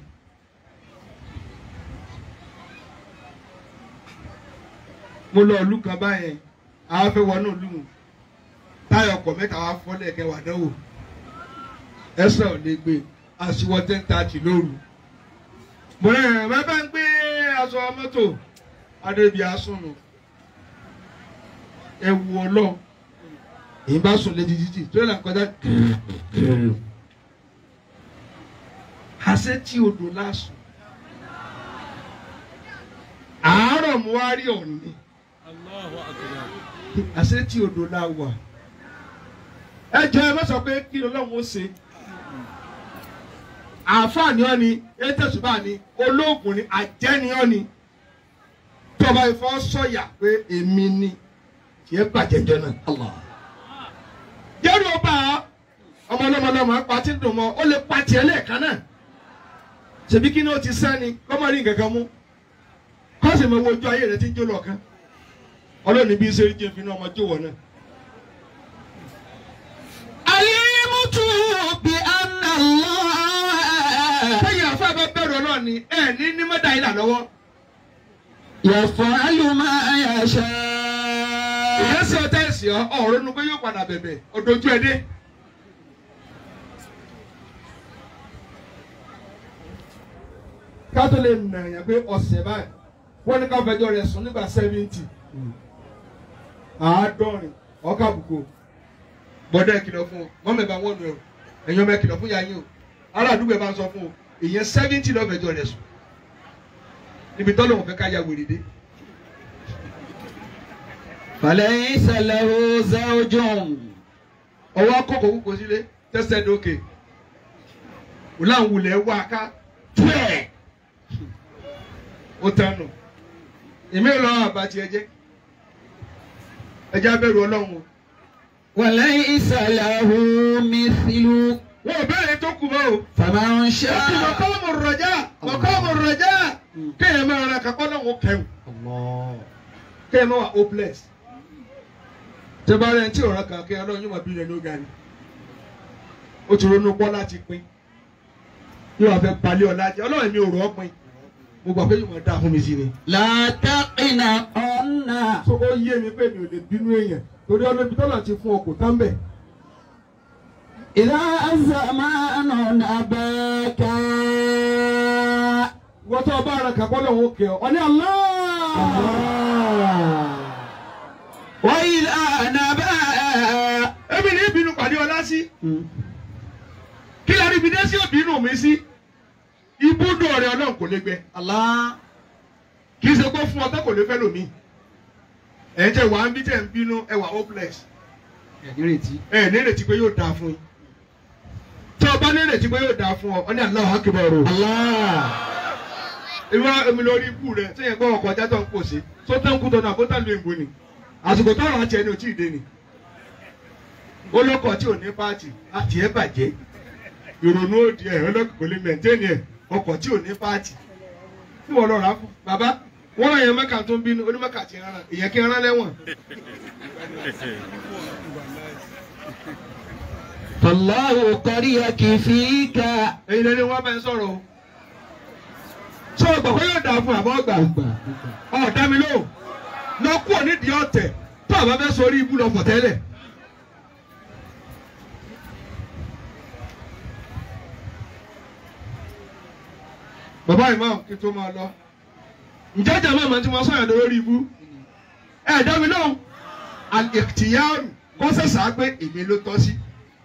Mo lọ ìlú kan báyẹn, àwọn fẹ́ wọnú ìlú mu. Táyọ̀ ọkọ̀ mẹ́ta wá fọ́lẹ̀ kẹwàá dánwò. Ẹsẹ̀ ò lè gbé. Àṣìwọ̀ 10:30 lóru. Mo rẹ̀ bá ń gbé aṣọ mọ́tò Adébí asúnù. Ẹ̀wù ọlọ́. Èyí bá sùn lédi títì tó yẹ kọjá. Àṣẹ tí odò lásùn. Àárọ̀ mo wá rí ọ̀nì. Àṣẹ tí odò la wà. Ẹ jẹ́ ẹ má sọ pé kí Ọlọ́run ó ṣe. Àǹfààní ọ ni ètòṣùbà ni olóògùn ni àjẹni ọ ni tọba ìfọ sọyà pé èmi ni kì í bàjẹ́ jẹ náà. jẹ́rù ọba ọmọlọ́mọlọ́mọ pati dùn mọ́ ó lè pati ẹlẹ́ẹ̀kan náà ṣèbí kí ni ó ti sẹ́ni kọ́mọ rí nǹkan kan mú kọ́sì mọ̀ wojú ayé rẹ̀ ti ń jó lọ́ọ̀kan ọlọ́ọ̀ni bí sẹ́rí jẹ́ fi ní ọmọ jówọ̀ náà. Alimutu bi anna Allah. Sẹ́yìn àfa bá bẹ̀rù náà ni ẹ̀ ní mẹ́ta yìí là lọ́wọ́. Yaf'alu ma yasha. Ìyẹ́sẹ̀ ọ̀tá ẹ̀sìn ọ̀rọ̀ nu pé yóò padà bẹ̀bẹ̀ ọ̀dọ́jú ẹ̀ dé. Kátó lè nà yàn pé ọ̀sẹ̀ báyìí wọ́n ní ká fẹjọ́ rẹ̀ sùn nígbà 70. Àádọ́rin ọkà àbùkù. Bọ́dẹ̀ kìlọ̀ fún o, mọ́mẹ́ bá wọ́n nù ẹ̀ o, ẹ̀yin ọmọ ẹ̀ kìlọ̀ fún yàyín o. Ará àdúgbò ẹ̀ bá ń sọ fún o, ìyẹn 70 lọ́ fẹjọ́ rẹ̀ sùn. Níbi tọ́lọ̀ òun fẹ́ ká ya wèrè dé. Falaysa lahu zawjun. Ọwọ́ akọ́kọ̀ kúkọ sílé tẹ́sẹ̀ dókè. Òláwùlẹ̀ wá ká tuẹ̀. Ó tánu. Èmi ò lọ àbàtì ẹ̀jẹ̀. Ẹ̀jẹ̀ abẹ́rù Ọlọ́run o. Walaysa lahu mithlu. Wọ́n ò bẹ̀rẹ̀ tó kù mọ́ o. Faman sha'a. Mọ̀kọ́mù rọ̀jà. Kéèyàn máa ra kakọ́ náà wọ́n kẹ́wù. Kéèyàn máa wà hopeless. Tẹ́bá rẹ̀ tí ọ̀rọ̀ kan kéèyàn Ọlọ́run yóò máa bí rẹ̀ ló ga ni. Ó ti ronú pọ́ láti pín. Yóò wá fẹ́ balẹ̀ ọ̀la jẹ́. Ọlọ́run mi ò rọ̀ ọ́ pin. Mo gbà pé yóò máa dá fún mi sí ni. La taqnaqanna. So ó yé mi pé mi ò lè bínú èèyàn. Torí ọdún ibi tọ́lá ti fún ọkọ̀ tán bẹ̀. Idha az-zamanu abaka. Wọ́n tó bá ara kàkọ́ lọ́wọ́ kẹ́ ọ. Ọ ní Allah. Wa idha naba. Èmi ní ìbínú pàdé ọlá sí. Kí la rí ibi dé sí òbínú mi sí? Ibùdó ọ̀rẹ́ Ọlọ́run kò lè gbẹ. Allah. Kì í ṣe pé fún ọtọ́ kò lè fẹ́ lòmí. Ẹ̀ jẹ́ wàá ń bí tẹ̀ ń bínú ẹ wà hopeless. Ẹ nírètí pé yóò dáa fún yín. Tí o bá nírètí pé yóò dáa fún ọ ní Allahu Akbar o. Èmi lórí ikú rẹ̀ tí yẹn gbọ́ ọkọ̀ ọjà tó ń pòṣe. Tó tán kú tọ́nà àbótá lu ègbò ni. Àsìkò tọ́rọ̀ àti ẹni ò tí ì dé ni. Olókọ̀ tí ò ní páàtì àti ẹ̀ bàjẹ́. Ìrònú òdì ẹ̀ olókọ̀ kò lè mẹ̀ntẹ́nì ẹ̀ ọkọ̀ tí ò ní páàtì. Tí wọ́n lọ rà á fún bàbá. Wọ́n rán èèyàn Mẹ́kà tó ń bínú onímọ̀kà ti rán èèyàn kí n rán lẹ́wọ̀n. Fallahu qariyaki fika. Èyí lẹni wọ́n bá ń sọ̀rọ̀ o. Sọ ọgbà pé yóò dáa fún àbọ̀ ọgbà. Ọ̀dà mi lóhùn. Lọ kú onídìí ọ̀tẹ̀ tó àbá fẹ́ sọ orí ibú lọ fọ̀ tẹ́lẹ̀. Bàbá ìmáàmù kí tó máa lọ. Ǹjẹ́ jàmbá màá ti máa sọ̀yàn lórí ibú? Ẹ dá mi lóhùn. Al-ikhtiyaru kó sẹ̀sà pé èmi ló tọ́ sí.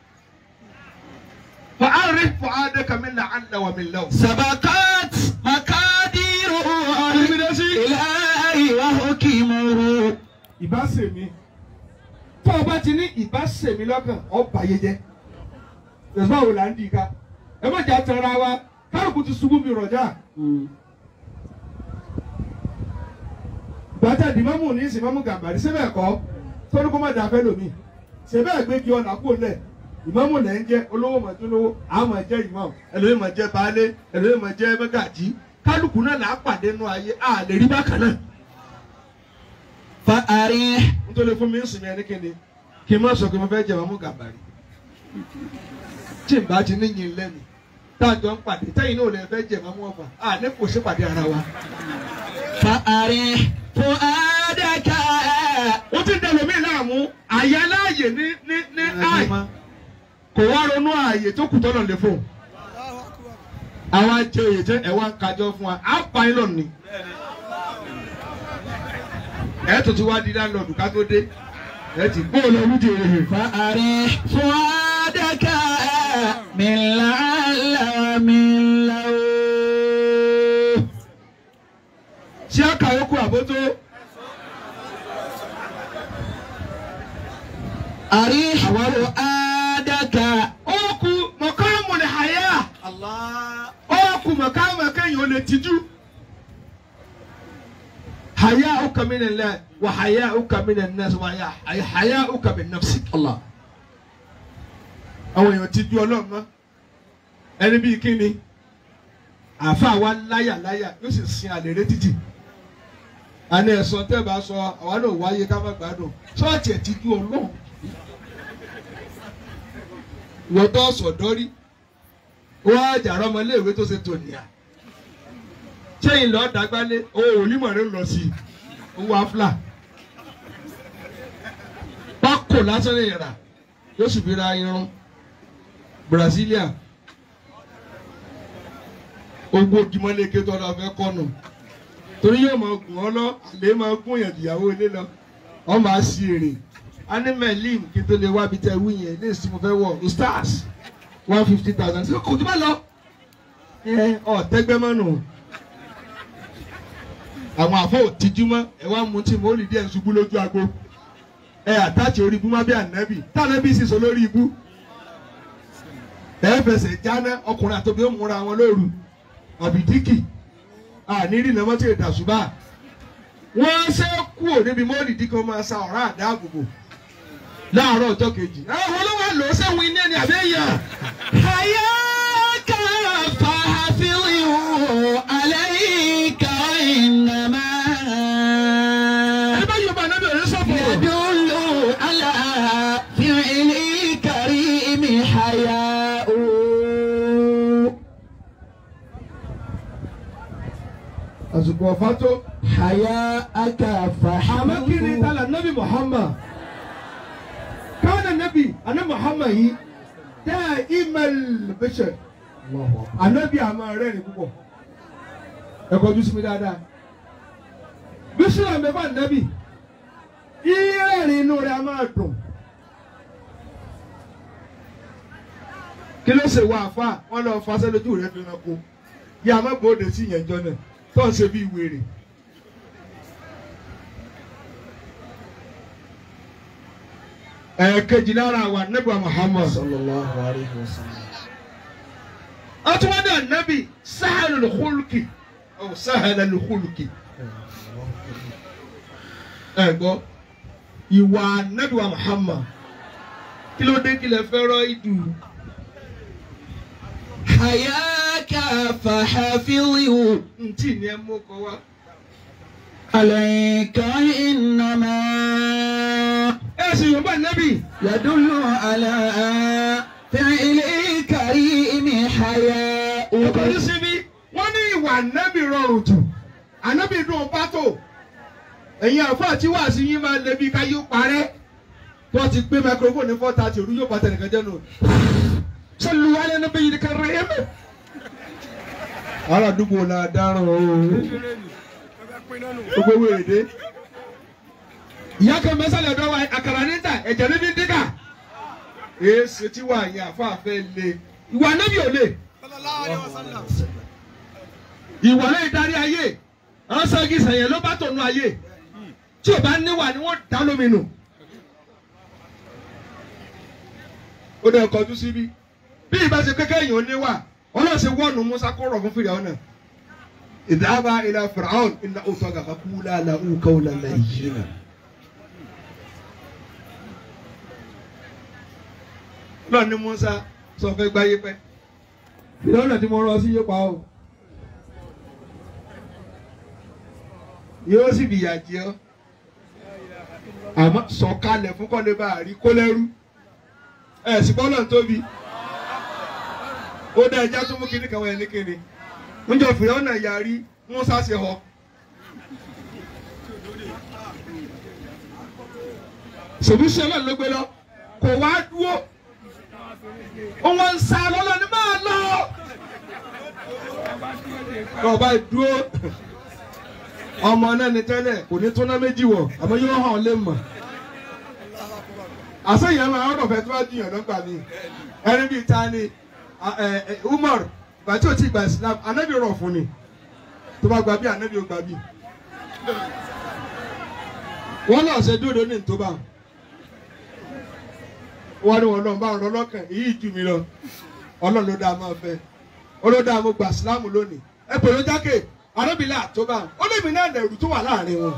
فعرف فؤادك من لعل ومن لو سبقت مقادير الإله وحكمه. ìbáṣe mi tó o bá ti ní ìbáṣe mi lọ́kàn ọba yé jẹ́ ẹ̀sùn àwọn là ń di ká ẹ má jà tẹ̀ra wa kárùkù ti ṣubú mi rọ̀jà gbàtà di mọ́mù ní ìsìn mọ́mù Gàmbàrí síbẹ̀ kọ́ tó ní kó má dà fẹ́ lómi síbẹ̀ gbé kí ọ̀nà kó lẹ̀ ìmọ̀mù lẹ̀ ń jẹ́ olówó mọ̀túnlówó àwọn máa jẹ́ ìmọ̀mù ẹlòmíì máa jẹ́ baálé ẹlòmíì máa jẹ́ mẹ́gàjí kálukú náà là á pàdé nù ayé a lè rí bákan náà. فأريح nítorí fún mi ń sìn mí ẹni kíni kí n má sọ pé mo fẹ́ jẹ mọ́mù Gàmbàrí tí n bá ti níyìn lẹ́nu táàjọ ń pàdé tẹ́yìn náà lè fẹ́ jẹ mọ́mù Ọ̀fà a ní kò sí pàdé ara wa. فأريح فؤادك ó ti dẹ̀lẹ̀ mí láàmú àyà láàyè ní àì kò wá ronú ààyè tó kù tọ́nà lè fún un. àwọn ajé oyè tẹ ẹ wá ń kájọ fún wa á pa yín lọ́nà ni. ẹ tó ti wá di láńlọ́ọ̀dù ká tó dé ẹ ti gbó lọ lóde rẹ̀. فأريح فؤادك من لعل ومن لو ṣé àkàwé kú àbótó. أريح فؤادك Ọkù mọ̀kámù lè hayá. Ọkù mọ̀kámù kéèyàn lè tijú. Hayá uka min Allah wa hayá uka min an-nas wa hayá uka min nafsik. الله Àwọn èèyàn tijú Ọlọ́run mọ́. Ẹni bíi kíni? Àfa wa láyà yóò sì sin àlèrè títì. Àní ẹ̀sán tẹ́ bá sọ àwa náà wáyé ká má gbádùn. Ṣọ́ọ̀tì ẹ̀ tijú Ọlọ́run. Wọ́n tó sọ̀dọ́ rí wọ́n á jàrá ọmọléèwé tó ṣe tòníà ṣéyìn lọ́ọ́ dàgbálé owó onímọ̀ rẹ̀ ń lọ sí owó afla pákó lásán lè rà yóò sì fi ra irun Brasilia ogbó gimọ́lẹ́kẹ́ tó lọ fẹ́ kọ́nù torí yóò máa gùn ọ́ lọ àlè máa gún yàn ìyàwó ilé lọ ọ́ máa sí èrè animalim kí n tó lè wá bi tẹ wí yẹn ní ìsìn mo fẹ́ wọ̀ stars 150,000 ṣé kò tó bá lọ ọ tẹgbẹ́ mọ́nù àwọn àfọ òtijú mọ́ ẹ wá mú tí mo lè díẹ̀ ṣubú lójú agbo ẹ àtàtì orí ibú má bí ànábì tànábì sì sọ lórí ibú ẹ fẹsẹ̀ jáná ọkùnrin àtòbí ó múra wọn lóru àbídíkì àníri nàmọ́ tí èdè àṣùbà wọ́n ṣe kú níbi mọ́lìdí kan máa sa ọ̀rá àdáàbòbò láàárọ̀ ọjọ́ kejì. àwọn olówó lò ó sẹ́wọ̀n iná ni àbẹ́yà. حياك فحفظه عليك إنما ẹni bá yọba náà bẹ̀rẹ̀ sọ́fọ̀. يدل على فعل كريم حياء àsìkò ọ̀fà tó. حياءك àmọ́ kí ni فحفظه tala nabi Muhammad káwọn nabi àná Muhammad yìí dá imel bẹ́sẹ̀ ànábì àmọ́ rẹ̀ ní púpọ̀ ẹ kọjú sí mi dáadáa bísí àmẹ́fà nabi ìrẹ́rìn inú rẹ̀ a máa dùn. kí ló ṣe wá àfa wọn lọ fa sẹ́lójú rẹ̀ fi ràn kó yà á má bòde sí ìyẹn jọ náà tó ń ṣe bí wèrè. ẹ̀ẹ̀kejì lára wa nẹ́bà Muhammad sallallahu alayhi wa sallam. ọtúwádà nẹ́bì sahal al-khulqi ọ̀ sahal al-khulqi. ẹ gbọ́ ìwà nẹ́bà Muhammad kí ló dé kí lè fẹ́ rọ ìdù. حياك فحفظه ntí ni ẹ mú kọ wá. عليك إنما ẹ sì yóò bá nẹ́bì. يدل على فعل كريم حياء. ọkọ̀ ní síbí wọ́n ní ìwà nẹ́bì rọrùn jù ànábì dùn bá tó ẹ̀yin àfọ àti wàásù yín máa lè bí káyé parẹ́ tó ti gbé microphone ní 430 òru yóò bá tẹnìkan jẹ́ nù. sọlù wálé ní bẹ́yìí kan rẹ̀ yẹn mẹ́. ará àdúgbò la dáràn o gbogbo owó èdè. ìyá kan mẹ́sàlẹ̀ ọ̀dọ́ wa àkàrà níta ẹ̀jẹ̀ níbi ń dínkà. èsì tí wà yẹn àfọ àfẹ́ lé ìwà nẹ́bì ò lè. ìwà lẹ́yìn darí ayé àwọn sọ́ọ́gì sẹ̀yìn ló bá tọ̀nù ayé tí ò bá níwà ni wọ́n dá lómi nù. ó dẹ̀ kọjú síbí bí ìbá ṣe kékeré yìí ó níwà ọlọ́sẹ̀ wọ́ọ̀nù Musa kó rọ̀ fún fìrì ọ̀nà اذهبا إلى فرعون إنه طغى فقولا له قولا لينا. lọ́ọ̀ ni Musa sọ fẹ́ gbáyé pẹ́ Fìràwọ̀n tí mo rán sí yóò pa ọ́ yóò sì bìyà jẹ ọ́ àmọ́ sọ̀kalẹ̀ fún kọ́lé bá a rí kó lẹ́rú ẹ̀ sì bọ́lọ̀ tóbi ó dá ẹja tó mú kíní kan wọ̀ ẹ́ ní kíni níjọ Fìràwọ̀n náà yarí Musa ṣe họ sòbíṣẹ́ náà ló gbé lọ kò wá dúró wọ́n ń sá lọ́lọ́ ní máa lọ ọba ìdúró ọmọ náà ní tẹ́lẹ̀ kò ní tó ná méjì wọ̀ àmọ́ yóò hàn lé mọ̀ àṣeyàn máa ń rọ̀fẹ́ tó bá jiyàn lọ́gbà mi ẹni bíi ta ni Umar bàtí ò tí gba Islam anabi rọ̀ fún ni tó bá gba bí anabi ò gba bí wọ́n lọ ṣe dúró ní ìtòbá wọ́n ní wọn lọ bá ọ̀rọ̀ lọ́kàn èyí jù mí lọ Ọlọ́run ló dáa máa fẹ́ olódà mo gba Islam lónìí ẹ pè ló jákè arábìnrin àtọ́bà ó lè mí náà lẹ̀rù tó wà láàrin wọn.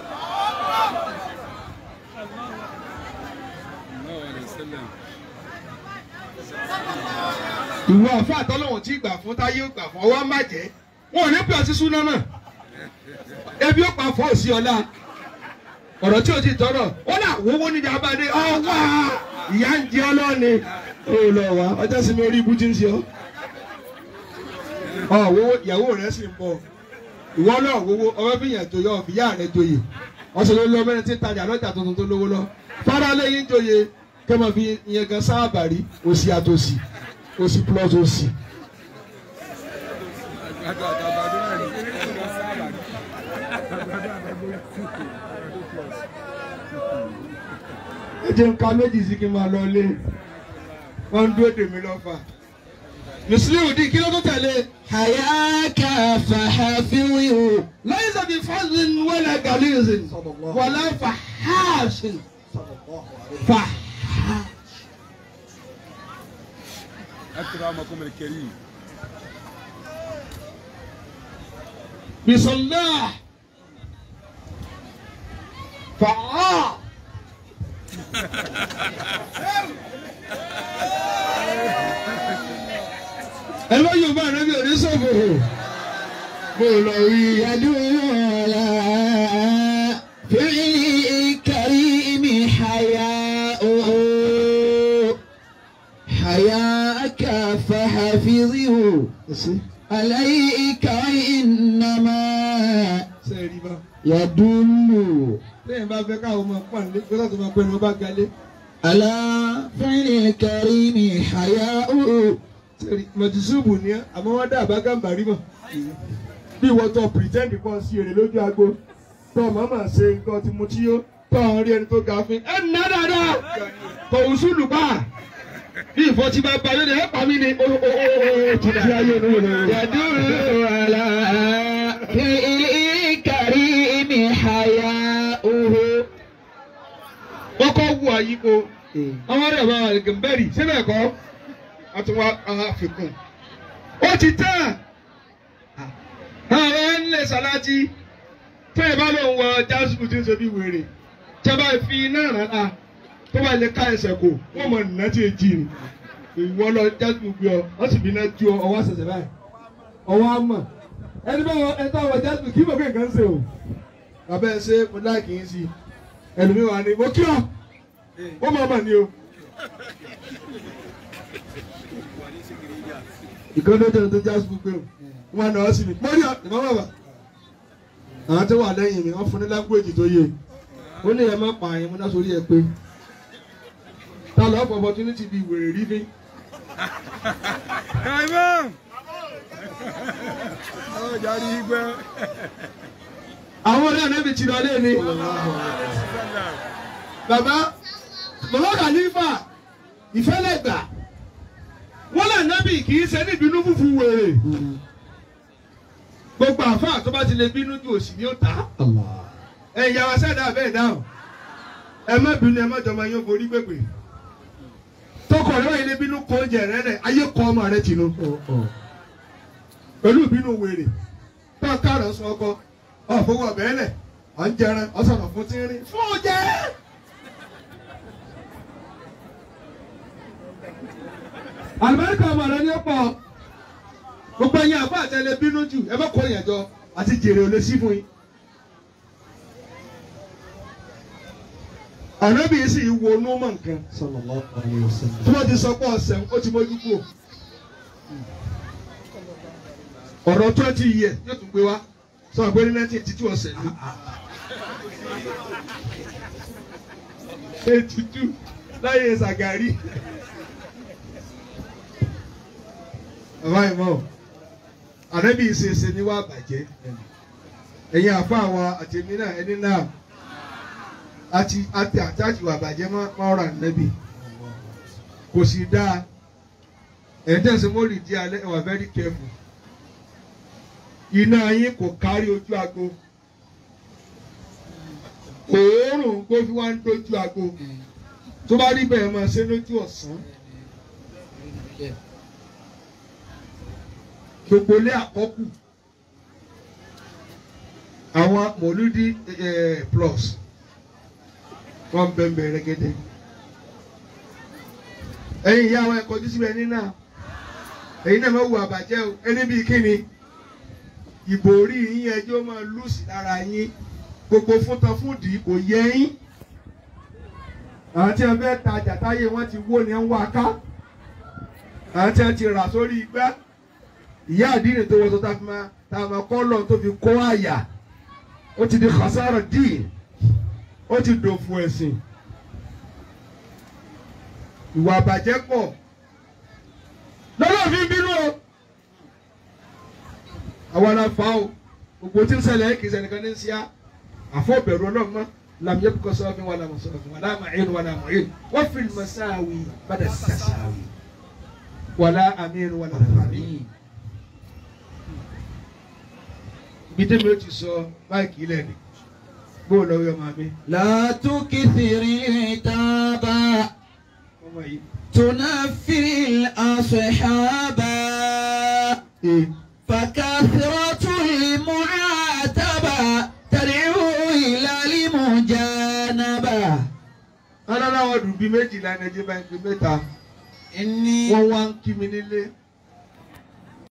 ìwọ ọ̀fẹ́ àtọ́lọ́wọ̀n tí gbà fún táyé ó gbà fún ọwọ́ má jẹ́ wọn ò ní pè ọtí súná náà ebi ó pa fọ́ òsì ọ̀la ọ̀rọ̀ tí o ti tọrọ ó là wọ́wọ́ níbi abáde ọ̀wá ìyá ń jẹ ọlọ́ọ̀ni ó lọ wá ọjọ́ sinmi orí ibú ti ń ṣe ọ́ wọ́wọ́ ìyàwó rẹ̀ sì ń bọ̀ ìwọ náà wọ́wọ́ ọmọ bí yẹn joyè ọ̀fìyà rẹ̀ joyè ọ̀sẹ̀ ló lọ mẹ́rin tí ń tajà lọ́jà tuntun tó lówó lọ fara lẹ́yìn joyè kẹ́mọ̀ fi ìyẹn gan sáàbà rí òsì àtòsì òsì plus òsì. ẹ jẹ́ nǹkan méjì sí kí n máa lọ lé wọ́n ń dúró dèmí lọ́fà. Mùsùlùmí dín kí ló tó tẹ̀lé. Hayaka fahafihu. Laysa bi fazin wala galizin wala fahashin. Fahash. أكرمكم الكريم. بصلاح فعال. ẹ lọ Yorùbá rẹ bí òní sọfọ mo lọ rí Yadulala fi'li karimi haya'uhu hayaka fahafidhu alayka innama sẹ́ẹ̀rì bá. yadullu lẹ́yìn bá fẹ́ káwọn ọmọ pàǹdé pé láti máa pẹ́ẹ́nu bá galé. ala fi'li karimi haya'uhu. sẹ́ẹ̀rì mọ̀tìsúbù ni àmọ́ wọ́n dá àbágàmbàrí mọ̀ bí wọ́n tọ́ pretend kan sí èrè lójú agbo tọ́ màmá ṣe nǹkan tí mo tí yó tọ́ ọ rí ẹni tó ga fún ẹ nà dáadáa kò wùsùlù pa bí ìfọ́ tí bá ba yóò dé ẹ pa mí ni títí ayé ni wọ́n lọ. Yadullu ala fi'li karimi haya'uhu. wọ́n kọ́ wù àyípo àwọn ọ̀rẹ́ bá wà gẹ̀mbẹ́rì síbẹ̀ kọ́ àtúwà àfikún ó ti tán àwọn ẹnlẹ sàlájì tó ẹ bá lóun wọ jásùkù tí ń ṣe bí wèrè tí a bá fi iná rárá tó bá lè ká ẹsẹ̀ kò wọ́n mọ̀ nínú tí èjì ni ìwọ lọ jásùkù gbé ọ wọ́n sì fi iná ju ọwọ́ ṣẹ̀ṣẹ̀ báyìí ọwọ́ á mọ̀ ẹni bá wọn ẹni tó àwọn jásùkù kí mọ̀ pé nǹkan ń ṣe o bàbá ẹ ṣe mo láì kì í sí ẹlòmíràn ni mo kí ọ ó mọ̀ mọ̀ ni o. ìkọ́ni tó jásùkù gbé o wọn náà sì ní mọ́rí ìmọ̀ bàbá àwọn tó wà lẹ́yìn mi wọ́n fún ní lágbèjì tó yé ó ní ẹ má pa àyẹ̀mú náà sórí ẹ pé ta lọ fọ opportunity bíi wèrè rí mi. àwọn ọ̀rẹ́ àná mi ti lọ lé ní. bàbá Khalifa ìfẹ́lẹ́gbà wọ́n lè nábì kì í ṣe níbinú fúfú wèrè gbogbo àfáà tó bá ti lè bínú ju òsì ni ó ta ẹ̀yin yàrá sẹ́dá bẹ́ẹ̀ dáhùn ẹ má bínú ẹ má jọmọ yín borí gbègbè tọkọ rẹ wáyé lè bínú kọ oúnjẹ rẹ rẹ ayé kọ ọmọ rẹ tìǹú pẹ̀lú ìbínú wèrè tó kárọ̀ sọ ọkọ ọ̀fọwọ́ ọ̀bẹ́lẹ̀ ọ̀njẹran ọ̀sọ̀nà fún tínrín fún ọ̀jẹ́. àlùbáríkà ọmọ rẹ ní ọ̀pọ̀ gbogbo ẹ̀yin àbá àtẹlẹ bínú jù ẹ bá kó yẹn jọ àti jèrè ò lè sí fún yín. ànábì sì wo inú mọ̀ nǹkan sallallahu alaihi wasallam. tí wọ́n ti sọ pé ọ̀sẹ̀ ó ti mójú kúrò. ọ̀rọ̀ 20 years yóò tún gbé wá sọ pé ní 1982 ọ̀sẹ̀ ni. 82 láyé Ṣàgàrí. bàbá ìmọ̀ ànábì ìṣeṣe ni wàá bàjẹ́ ẹ̀yin àfa àwọn àtẹ̀mí náà ẹni náà àti àtàjù àbàjẹ́ máa rà ànábì kò sì dáa ẹ̀ẹ́dẹ́sẹ̀ mọ́lì di alẹ́ ẹ wà very careful iná yín kò kárí ojú agbo òórùn kó fi wá ń dojú agbo tó bá rí bẹ́ẹ̀ máa ṣe lójú ọ̀sán. gbogbo ilé àkọ́kù àwọn mọ̀lúdí plus wọ́n bẹ̀rẹ̀ rẹ́gẹ́dẹ́ ẹ̀yin ìyá wa ẹ̀kọ́ ojú síbẹ̀ nínà ẹ̀yin náà máa wù àbàjẹ́ o ẹni bíi kíni ìbò orí yín ẹjọ́ máa lùsì lára yín gbogbo fúntan fúndì kò yẹ yín àwọn tí wọ́n fẹ́ tajà táyé wọ́n ti wó ni wọ́n wá ká àwọn tí wọ́n ti rà sórí igbá ìyá àdínì tó wọ́n tó tá a máa kọ́ lọ́n tó fi kó àyà ó ti di khasara díì ó ti dòfò ẹ̀sìn ìwà àbàjẹ́ pọ̀ lọ́dọ̀ fi bínú o àwọn aláfa o gbogbo tí ń ṣẹlẹ̀ kì í ṣe nìkan ní ṣíà àfọ̀bẹ̀rù ọlọ́mọ lam yabqa sọ́fin wà lámà sọ́fin wà lámà ẹ̀rù wà lámà ẹ̀rù wọ́n fi masáwì bàdà sàṣàwì wà lá àmín wà lámà àmín. Bídé mi ó ti sọ báyìí ilẹ̀ ni bó lọ yọ màmí. La tukithiri taba ọmọ yìí. tunafil ashaba fakathratu mu'ataba tad'u ila limujanaba. aláwọ̀ dùn bí méjìlá ní ẹjẹ́ bá ń gbé mẹ́ta Inni wọ́n wá ń kí mi nílé